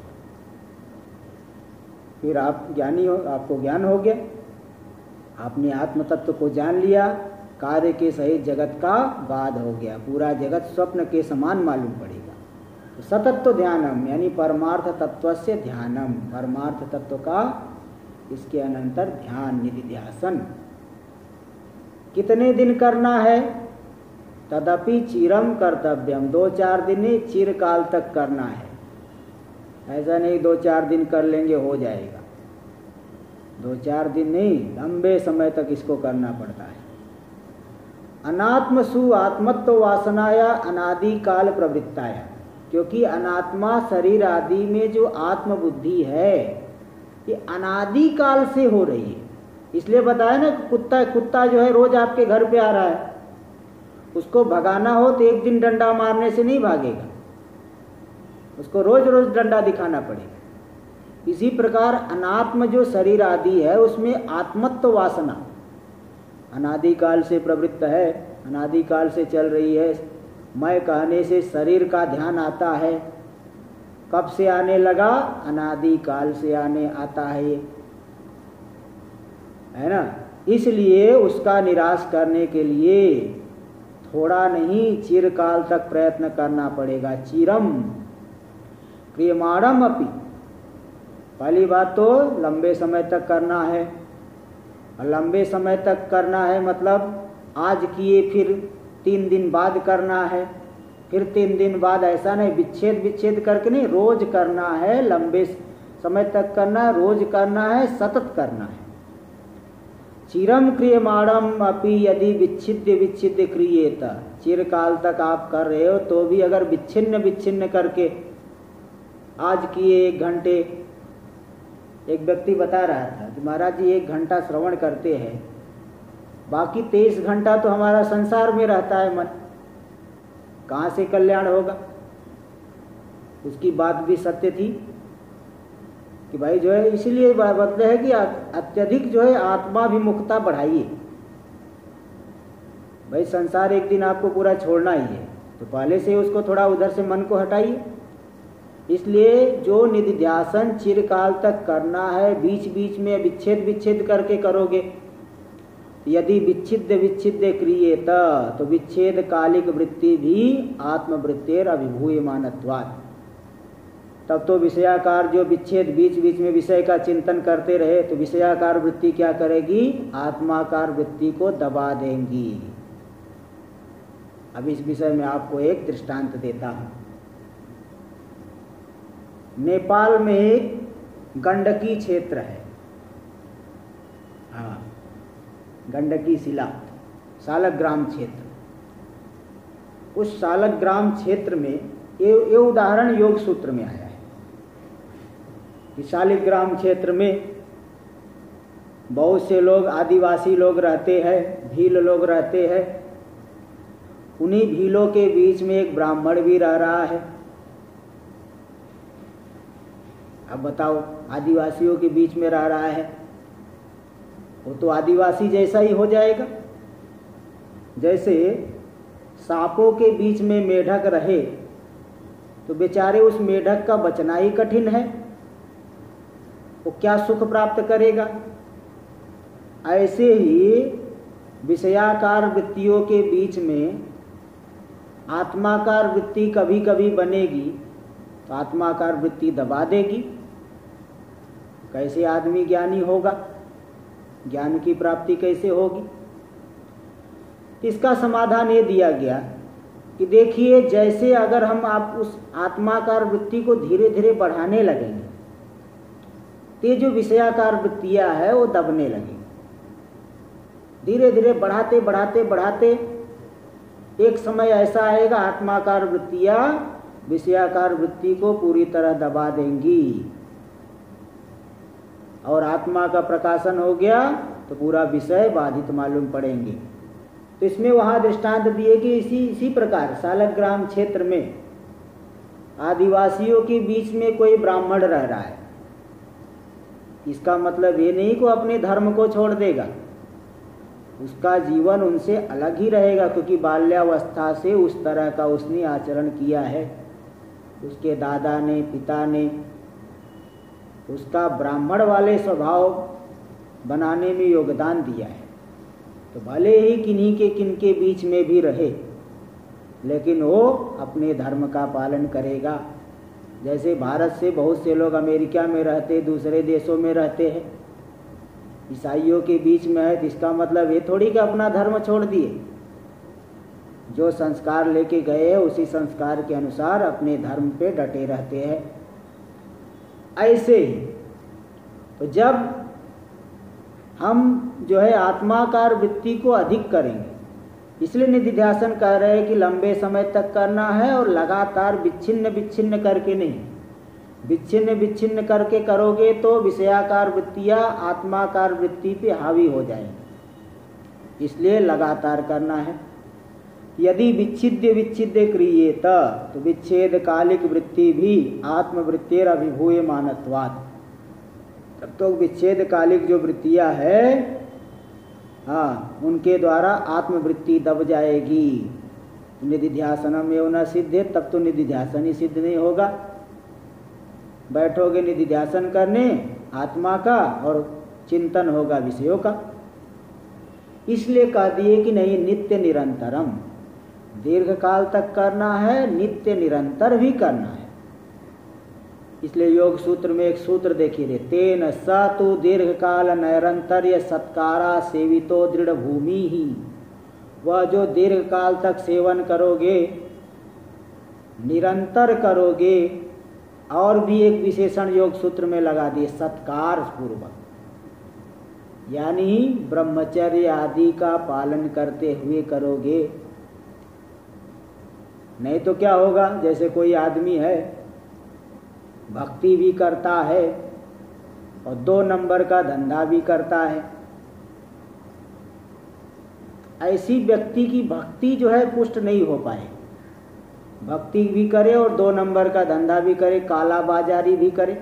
फिर आप ज्ञानी हो, आपको ज्ञान हो गया, आपने आत्म तत्व को जान लिया, कार्य के सहित जगत का बाध हो गया, पूरा जगत स्वप्न के समान मालूम पड़ेगा। तो सतत्व ध्यानम यानी परमार्थ तत्व से ध्यानम, परमार्थ तत्व का इसके अनंतर ध्यान, निधिध्यासन। कितने दिन करना है? तदपि चिरम कर्तव्यम, दो चार दिन नहीं, चिरकाल तक करना है। ऐसा नहीं दो चार दिन कर लेंगे हो जाएगा, दो चार दिन नहीं, लंबे समय तक इसको करना पड़ता है। अनात्म सु आत्मत्व वासनाया अनादि काल प्रवृत्ताया, क्योंकि अनात्मा शरीर आदि में जो आत्म बुद्धि है ये अनादि काल से हो रही है। इसलिए बताया ना कि कुत्ता कुत्ता जो है रोज आपके घर पे आ रहा है, उसको भगाना हो तो एक दिन डंडा मारने से नहीं भागेगा, उसको रोज रोज डंडा दिखाना पड़ेगा। इसी प्रकार अनात्म जो शरीर आदि है उसमें आत्मत्व वासना अनादिकाल से प्रवृत्त है, अनादिकाल से चल रही है। मैं कहने से शरीर का ध्यान आता है, कब से आने लगा? अनादिकाल से आने आता है ये, है ना। इसलिए उसका निराश करने के लिए थोड़ा नहीं चिरकाल तक प्रयत्न करना पड़ेगा। चिरम क्रियमाणम अपि, पहली बात तो लंबे समय तक करना है, और लंबे समय तक करना है मतलब आज किए फिर तीन दिन बाद करना है, फिर तीन दिन बाद, ऐसा नहीं विच्छेद विच्छेद करके नहीं, रोज करना है, लंबे समय तक करना है, रोज करना है, सतत करना है। चिरम क्रियमाणम अपि यदि विच्छिद्य विच्छिद्य क्रियेत, चिरकाल तक आप कर रहे हो तो भी अगर विच्छिन्न विच्छिन्न करके आज किए एक घंटे, एक व्यक्ति बता रहा था कि महाराज जी एक घंटा श्रवण करते हैं, बाकी तेईस घंटा तो हमारा संसार में रहता है मन, कहाँ से कल्याण होगा। उसकी बात भी सत्य थी कि भाई जो है, इसलिए बदले है कि अत्यधिक जो है आत्माभिमुखता बढ़ाइए। भाई संसार एक दिन आपको पूरा छोड़ना ही है, तो पहले से उसको थोड़ा उधर से मन को हटाइए। इसलिए जो निधिध्यासन चिरकाल तक करना है, बीच बीच में विच्छेद विच्छेद करके करोगे, यदि विच्छिद्य विच्छिद्य क्रियेत तो विच्छेद कालिक वृत्ति भी आत्मवृत्तेर अभिभूयमानत्वात्, तब तो विषयाकार जो विच्छेद बीच बीच में विषय का चिंतन करते रहे तो विषयाकार वृत्ति क्या करेगी? आत्माकार वृत्ति को दबा देंगी। अब इस विषय में आपको एक दृष्टांत देता हूं। नेपाल में एक गंडकी क्षेत्र है, हाँ गंडकी शिला, सालग्राम क्षेत्र। उस सालग्राम क्षेत्र में ये ये उदाहरण योग सूत्र में आया है कि शालिग्राम क्षेत्र में बहुत से लोग आदिवासी लोग रहते हैं, भील लोग रहते हैं। उन्हीं भीलों के बीच में एक ब्राह्मण भी रह रहा है। अब बताओ, आदिवासियों के बीच में रह रहा है, वो तो आदिवासी जैसा ही हो जाएगा। जैसे सांपों के बीच में मेढक रहे तो बेचारे उस मेढक का बचना ही कठिन है, वो क्या सुख प्राप्त करेगा। ऐसे ही विषयाकार वृत्तियों के बीच में आत्माकार वृत्ति कभी कभी बनेगी तो आत्माकार वृत्ति दबा देगी। कैसे आदमी ज्ञानी होगा, ज्ञान की प्राप्ति कैसे होगी? इसका समाधान ये दिया गया कि देखिए, जैसे अगर हम आप उस आत्माकार वृत्ति को धीरे धीरे बढ़ाने लगेंगे तो ये जो विषयाकार वृत्तियां है वो दबने लगेंगी। धीरे धीरे बढ़ाते बढ़ाते बढ़ाते एक समय ऐसा आएगा आत्माकार वृत्तियां विषयाकार वृत्ति को पूरी तरह दबा देंगी, और आत्मा का प्रकाशन हो गया तो पूरा विषय बाधित मालूम पड़ेंगे। तो इसमें वहाँ दृष्टांत दिए कि इसी इसी प्रकार सालग्राम क्षेत्र में आदिवासियों के बीच में कोई ब्राह्मण रह रहा है। इसका मतलब ये नहीं कि अपने धर्म को छोड़ देगा, उसका जीवन उनसे अलग ही रहेगा, क्योंकि बाल्यावस्था से उस तरह का उसने आचरण किया है। उसके दादा ने, पिता ने उसका ब्राह्मण वाले स्वभाव बनाने में योगदान दिया है। तो भले ही किन्हीं के किनके बीच में भी रहे, लेकिन वो अपने धर्म का पालन करेगा। जैसे भारत से बहुत से लोग अमेरिका में रहते, दूसरे देशों में रहते हैं, ईसाइयों के बीच में है, तो इसका मतलब ये थोड़ी कि अपना धर्म छोड़ दिए। जो संस्कार लेके गए उसी संस्कार के अनुसार अपने धर्म पे डटे रहते हैं। ऐसे ही तो जब हम जो है आत्माकार वृत्ति को अधिक करेंगे, इसलिए निधिध्यासन कह रहे हैं कि लंबे समय तक करना है और लगातार विच्छिन्न विच्छिन्न करके नहीं। विच्छिन्न विच्छिन्न करके करोगे तो विषयाकार वृत्तियाँ आत्माकार वृत्ति पे हावी हो जाएंगी। इसलिए लगातार करना है। यदि विच्छिद्य विच्छिद्य क्रियेत तो विच्छेद कालिक वृत्ति भी आत्मवृत्तिर अभिभूय मानत्वात्, तब तो विच्छेद कालिक जो वृत्तियाँ है हाँ उनके द्वारा आत्मवृत्ति दब जाएगी। निधिध्यासनम एवं न सिद्धे, तब तो निधिध्यासन ही सिद्ध नहीं होगा। बैठोगे निधिध्यासन करने आत्मा का और चिंतन होगा विषयों का। इसलिए कह दिए कि नहीं नित्य निरंतरम, दीर्घ काल तक करना है, नित्य निरंतर भी करना है। इसलिए योग सूत्र में एक सूत्र देखिए, तेन स तु दीर्घ काल नैरंतर्य सत्कारा सेवितो दृढ़ भूमि ही। वह जो दीर्घ काल तक सेवन करोगे, निरंतर करोगे, और भी एक विशेषण योग सूत्र में लगा दिए सत्कार पूर्वक, यानी ब्रह्मचर्य आदि का पालन करते हुए करोगे। नहीं तो क्या होगा, जैसे कोई आदमी है भक्ति भी करता है और दो नंबर का धंधा भी करता है, ऐसी व्यक्ति की भक्ति जो है पुष्ट नहीं हो पाए। भक्ति भी करे और दो नंबर का धंधा भी करे, काला बाजारी भी करे,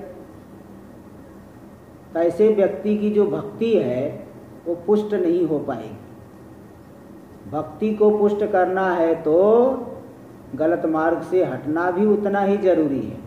तो ऐसे व्यक्ति की जो भक्ति है वो पुष्ट नहीं हो पाएगी। भक्ति को पुष्ट करना है तो गलत मार्ग से हटना भी उतना ही जरूरी है।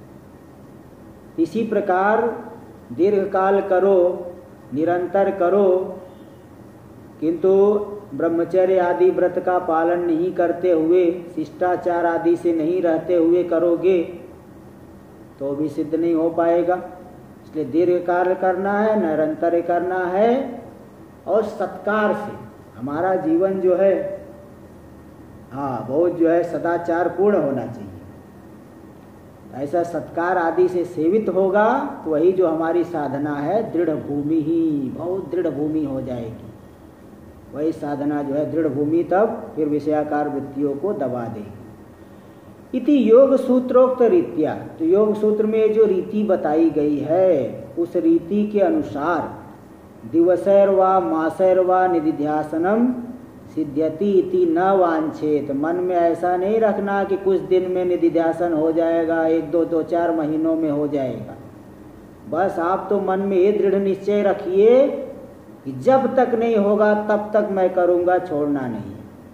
इसी प्रकार दीर्घ काल करो, निरंतर करो, किंतु ब्रह्मचर्य आदि व्रत का पालन नहीं करते हुए, शिष्टाचार आदि से नहीं रहते हुए करोगे तो भी सिद्ध नहीं हो पाएगा। इसलिए दीर्घ काल करना है, निरंतर करना है, और सत्कार से हमारा जीवन जो है हाँ बहुत जो है सदाचार पूर्ण होना चाहिए। ऐसा सत्कार आदि से सेवित होगा तो वही जो हमारी साधना है दृढ़ भूमि ही, बहुत दृढ़ भूमि हो जाएगी। वही साधना जो है दृढ़ भूमि तब फिर विषयाकार वृत्तियों को दबा देगी। इति योग सूत्रोक्त रीत्या, तो योग सूत्र में जो रीति बताई गई है उस रीति के अनुसार दिवसैर व मासैर व निधिध्यासनम सिद्ध्यति इति न वांछेत। मन में ऐसा नहीं रखना कि कुछ दिन में निधिध्यासन हो जाएगा, एक दो दो चार महीनों में हो जाएगा। बस आप तो मन में ये दृढ़ निश्चय रखिए कि जब तक नहीं होगा तब तक मैं करूँगा, छोड़ना नहीं।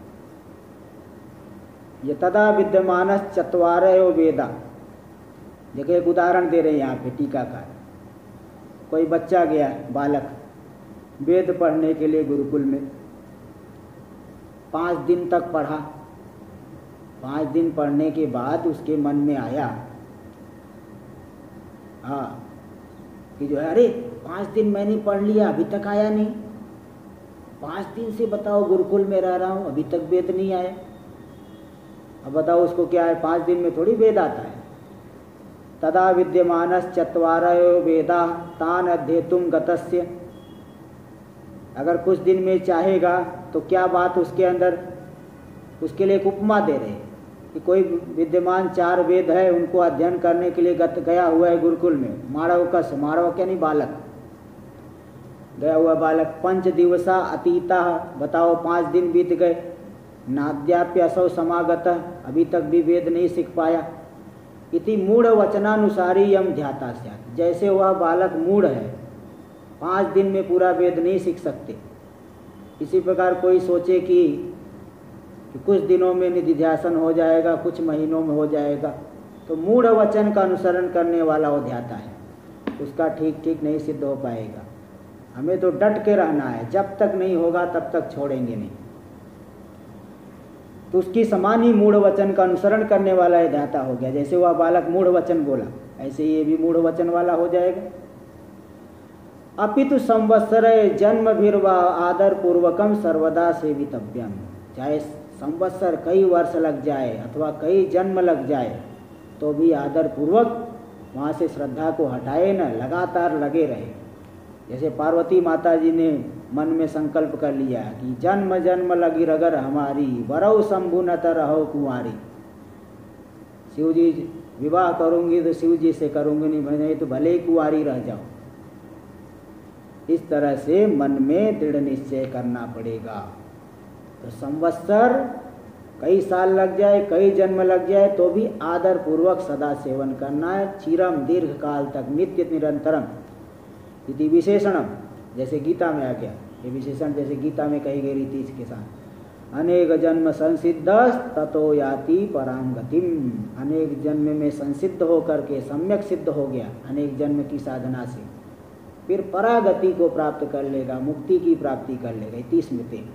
ये तदा विद्यमान चत्वारयो वेदा, देखिए एक उदाहरण दे रहे हैं यहाँ पे टीकाकार। कोई बच्चा गया बालक वेद पढ़ने के लिए गुरुकुल में, पाँच दिन तक पढ़ा। पाँच दिन पढ़ने के बाद उसके मन में आया हाँ कि जो है अरे पाँच दिन मैंने पढ़ लिया अभी तक आया नहीं, पाँच दिन से बताओ गुरुकुल में रह रहा हूँ अभी तक वेद नहीं आया। अब बताओ उसको क्या है, पाँच दिन में थोड़ी वेद आता है। तदा विद्यमानस् चत्वारयो वेदा तान अध्येतुम गतस्य, अगर कुछ दिन में चाहेगा तो क्या बात उसके अंदर, उसके लिए एक उपमा दे रहे कि कोई विद्यमान चार वेद है उनको अध्ययन करने के लिए गत गया हुआ है गुरुकुल में। माड़व का माड़व क्या नहीं बालक गया हुआ बालक, पंच दिवसा अतीता, बताओ पाँच दिन बीत गए, नाद्याप्य असौ समागत, अभी तक भी वेद नहीं सीख पाया। इति मूढ़ वचनानुसारी यम ध्याता स्यात्, जैसे वह बालक मूढ़ है, पाँच दिन में पूरा वेद नहीं सीख सकते। इसी प्रकार कोई सोचे कि, कि कुछ दिनों में निधिध्यासन हो जाएगा, कुछ महीनों में हो जाएगा, तो मूढ़ वचन का अनुसरण करने वाला वो ध्याता है, उसका ठीक ठीक नहीं सिद्ध हो पाएगा। हमें तो डट के रहना है, जब तक नहीं होगा तब तक छोड़ेंगे नहीं। तो उसकी समान ही मूढ़ वचन का अनुसरण करने वाला ये ध्याता हो गया। जैसे वह बालक मूढ़ वचन बोला ऐसे ये भी मूढ़ वचन वाला हो जाएगा। अपितु संवत्सर जन्म भीर्वा आदर पूर्वकम सर्वदा सेवितव्यम, चाहे संवत्सर कई वर्ष लग जाए अथवा कई जन्म लग जाए तो भी आदर पूर्वक वहाँ से श्रद्धा को हटाए न, लगातार लगे रहे। जैसे पार्वती माता जी ने मन में संकल्प कर लिया कि जन्म जन्म लगी रगर हमारी, वरौ शंभु न त रहो कुंवारी। शिव जी विवाह करूंगी तो शिव जी से करूंगी, नहीं नहीं तो भले ही कुंवारी रह जाओ। इस तरह से मन में दृढ़ निश्चय करना पड़ेगा। तो संवत्सर कई साल लग जाए, कई जन्म लग जाए, तो भी आदर पूर्वक सदा सेवन करना है। चिरम दीर्घ काल तक नित्य निरंतरम इति विशेषणम, जैसे गीता में आ गया ये विशेषण, जैसे गीता में कही गई रीति इसके साथ। अनेक जन्म संसिद्ध ततो याति पराम गतिम, अनेक जन्म में संसिद्ध होकर के सम्यक सिद्ध हो गया अनेक जन्म की साधना से, फिर परागति को प्राप्त कर लेगा, मुक्ति की प्राप्ति कर लेगा। इति स्मृति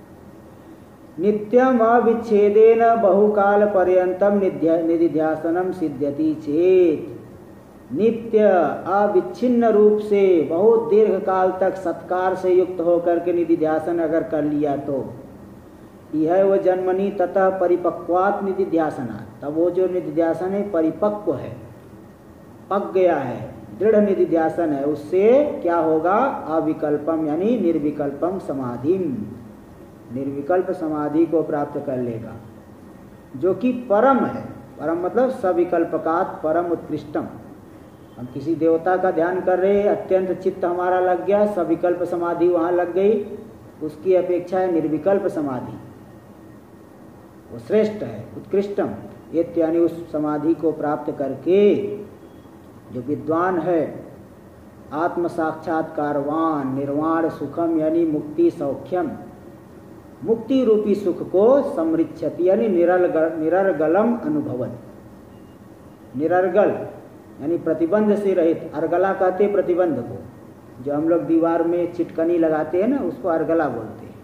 नित्यम अविच्छेदेन बहुकाल पर्यंतम निधिध्यासनम सिद्ध्यति चेत, नित्य अविच्छिन्न रूप से बहुत दीर्घ काल तक सत्कार से युक्त होकर के निधिध्यासन अगर कर लिया तो यह वो जन्मनि ततः परिपक्वात निधिध्यासना, तब वो जो निधिध्यासन है परिपक्व है, पक गया है, दृढ़ निधिध्यासन है, उससे क्या होगा? अविकल्पम यानी निर्विकल्पम समाधिम, निर्विकल्प समाधि को प्राप्त कर लेगा, जो कि परम है। परम मतलब सविकल्पकात परम उत्कृष्टम। हम किसी देवता का ध्यान कर रहे हैं, अत्यंत चित्त हमारा लग गया, सविकल्प समाधि वहाँ लग गई, उसकी अपेक्षा है निर्विकल्प समाधि, वो श्रेष्ठ है, उत्कृष्टम। ये यानी उस समाधि को प्राप्त करके जो विद्वान है, आत्म साक्षात्कारवान, निर्वाण सुखम यानी मुक्ति सौख्यम, मुक्ति रूपी सुख को समृच्छति यानी निरर्गल निरर्गलम अनुभवत। निरर्गल यानी प्रतिबंध से रहित, अर्गला कहते प्रतिबंध को, जो हम लोग दीवार में चिटकनी लगाते हैं ना, उसको अर्गला बोलते हैं,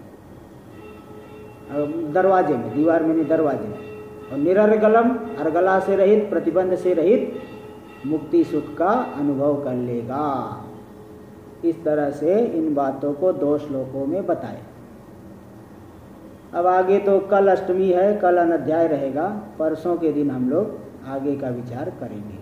दरवाजे में, दीवार में नहीं दरवाजे में। और निरर्गलम अर्गला से रहित, प्रतिबंध से रहित मुक्ति सुख का अनुभव कर लेगा। इस तरह से इन बातों को दो श्लोकों में बताए। अब आगे तो कल अष्टमी है, कल अनध्याय रहेगा, परसों के दिन हम लोग आगे का विचार करेंगे।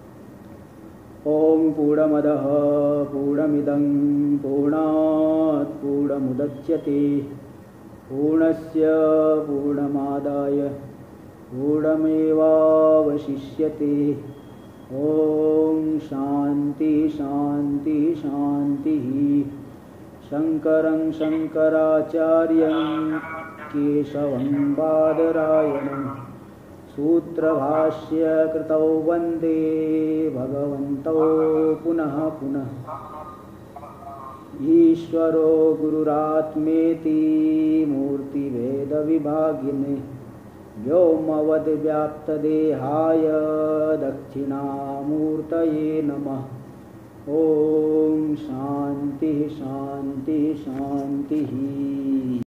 ओम पूर्णमदः पूर्णमिदं पूर्णात् पूर्णमुदच्यते पूर्णस्य पूर्णमादाय पूर्णमेवावशिष्यते। ओम शांति शांति शांति। शंकरं शंकराचार्यं केशवं बादरायणं सूत्रभाष्य कृतौ वंदे भगवन्तौ पुनः पुनः। ईश्वरो गुरुरात्मेति मूर्तिभेद विभागिने व्योमवद् व्याप्तदेहाय दक्षिणामूर्तये नमः। ओम शांति शांति शांति।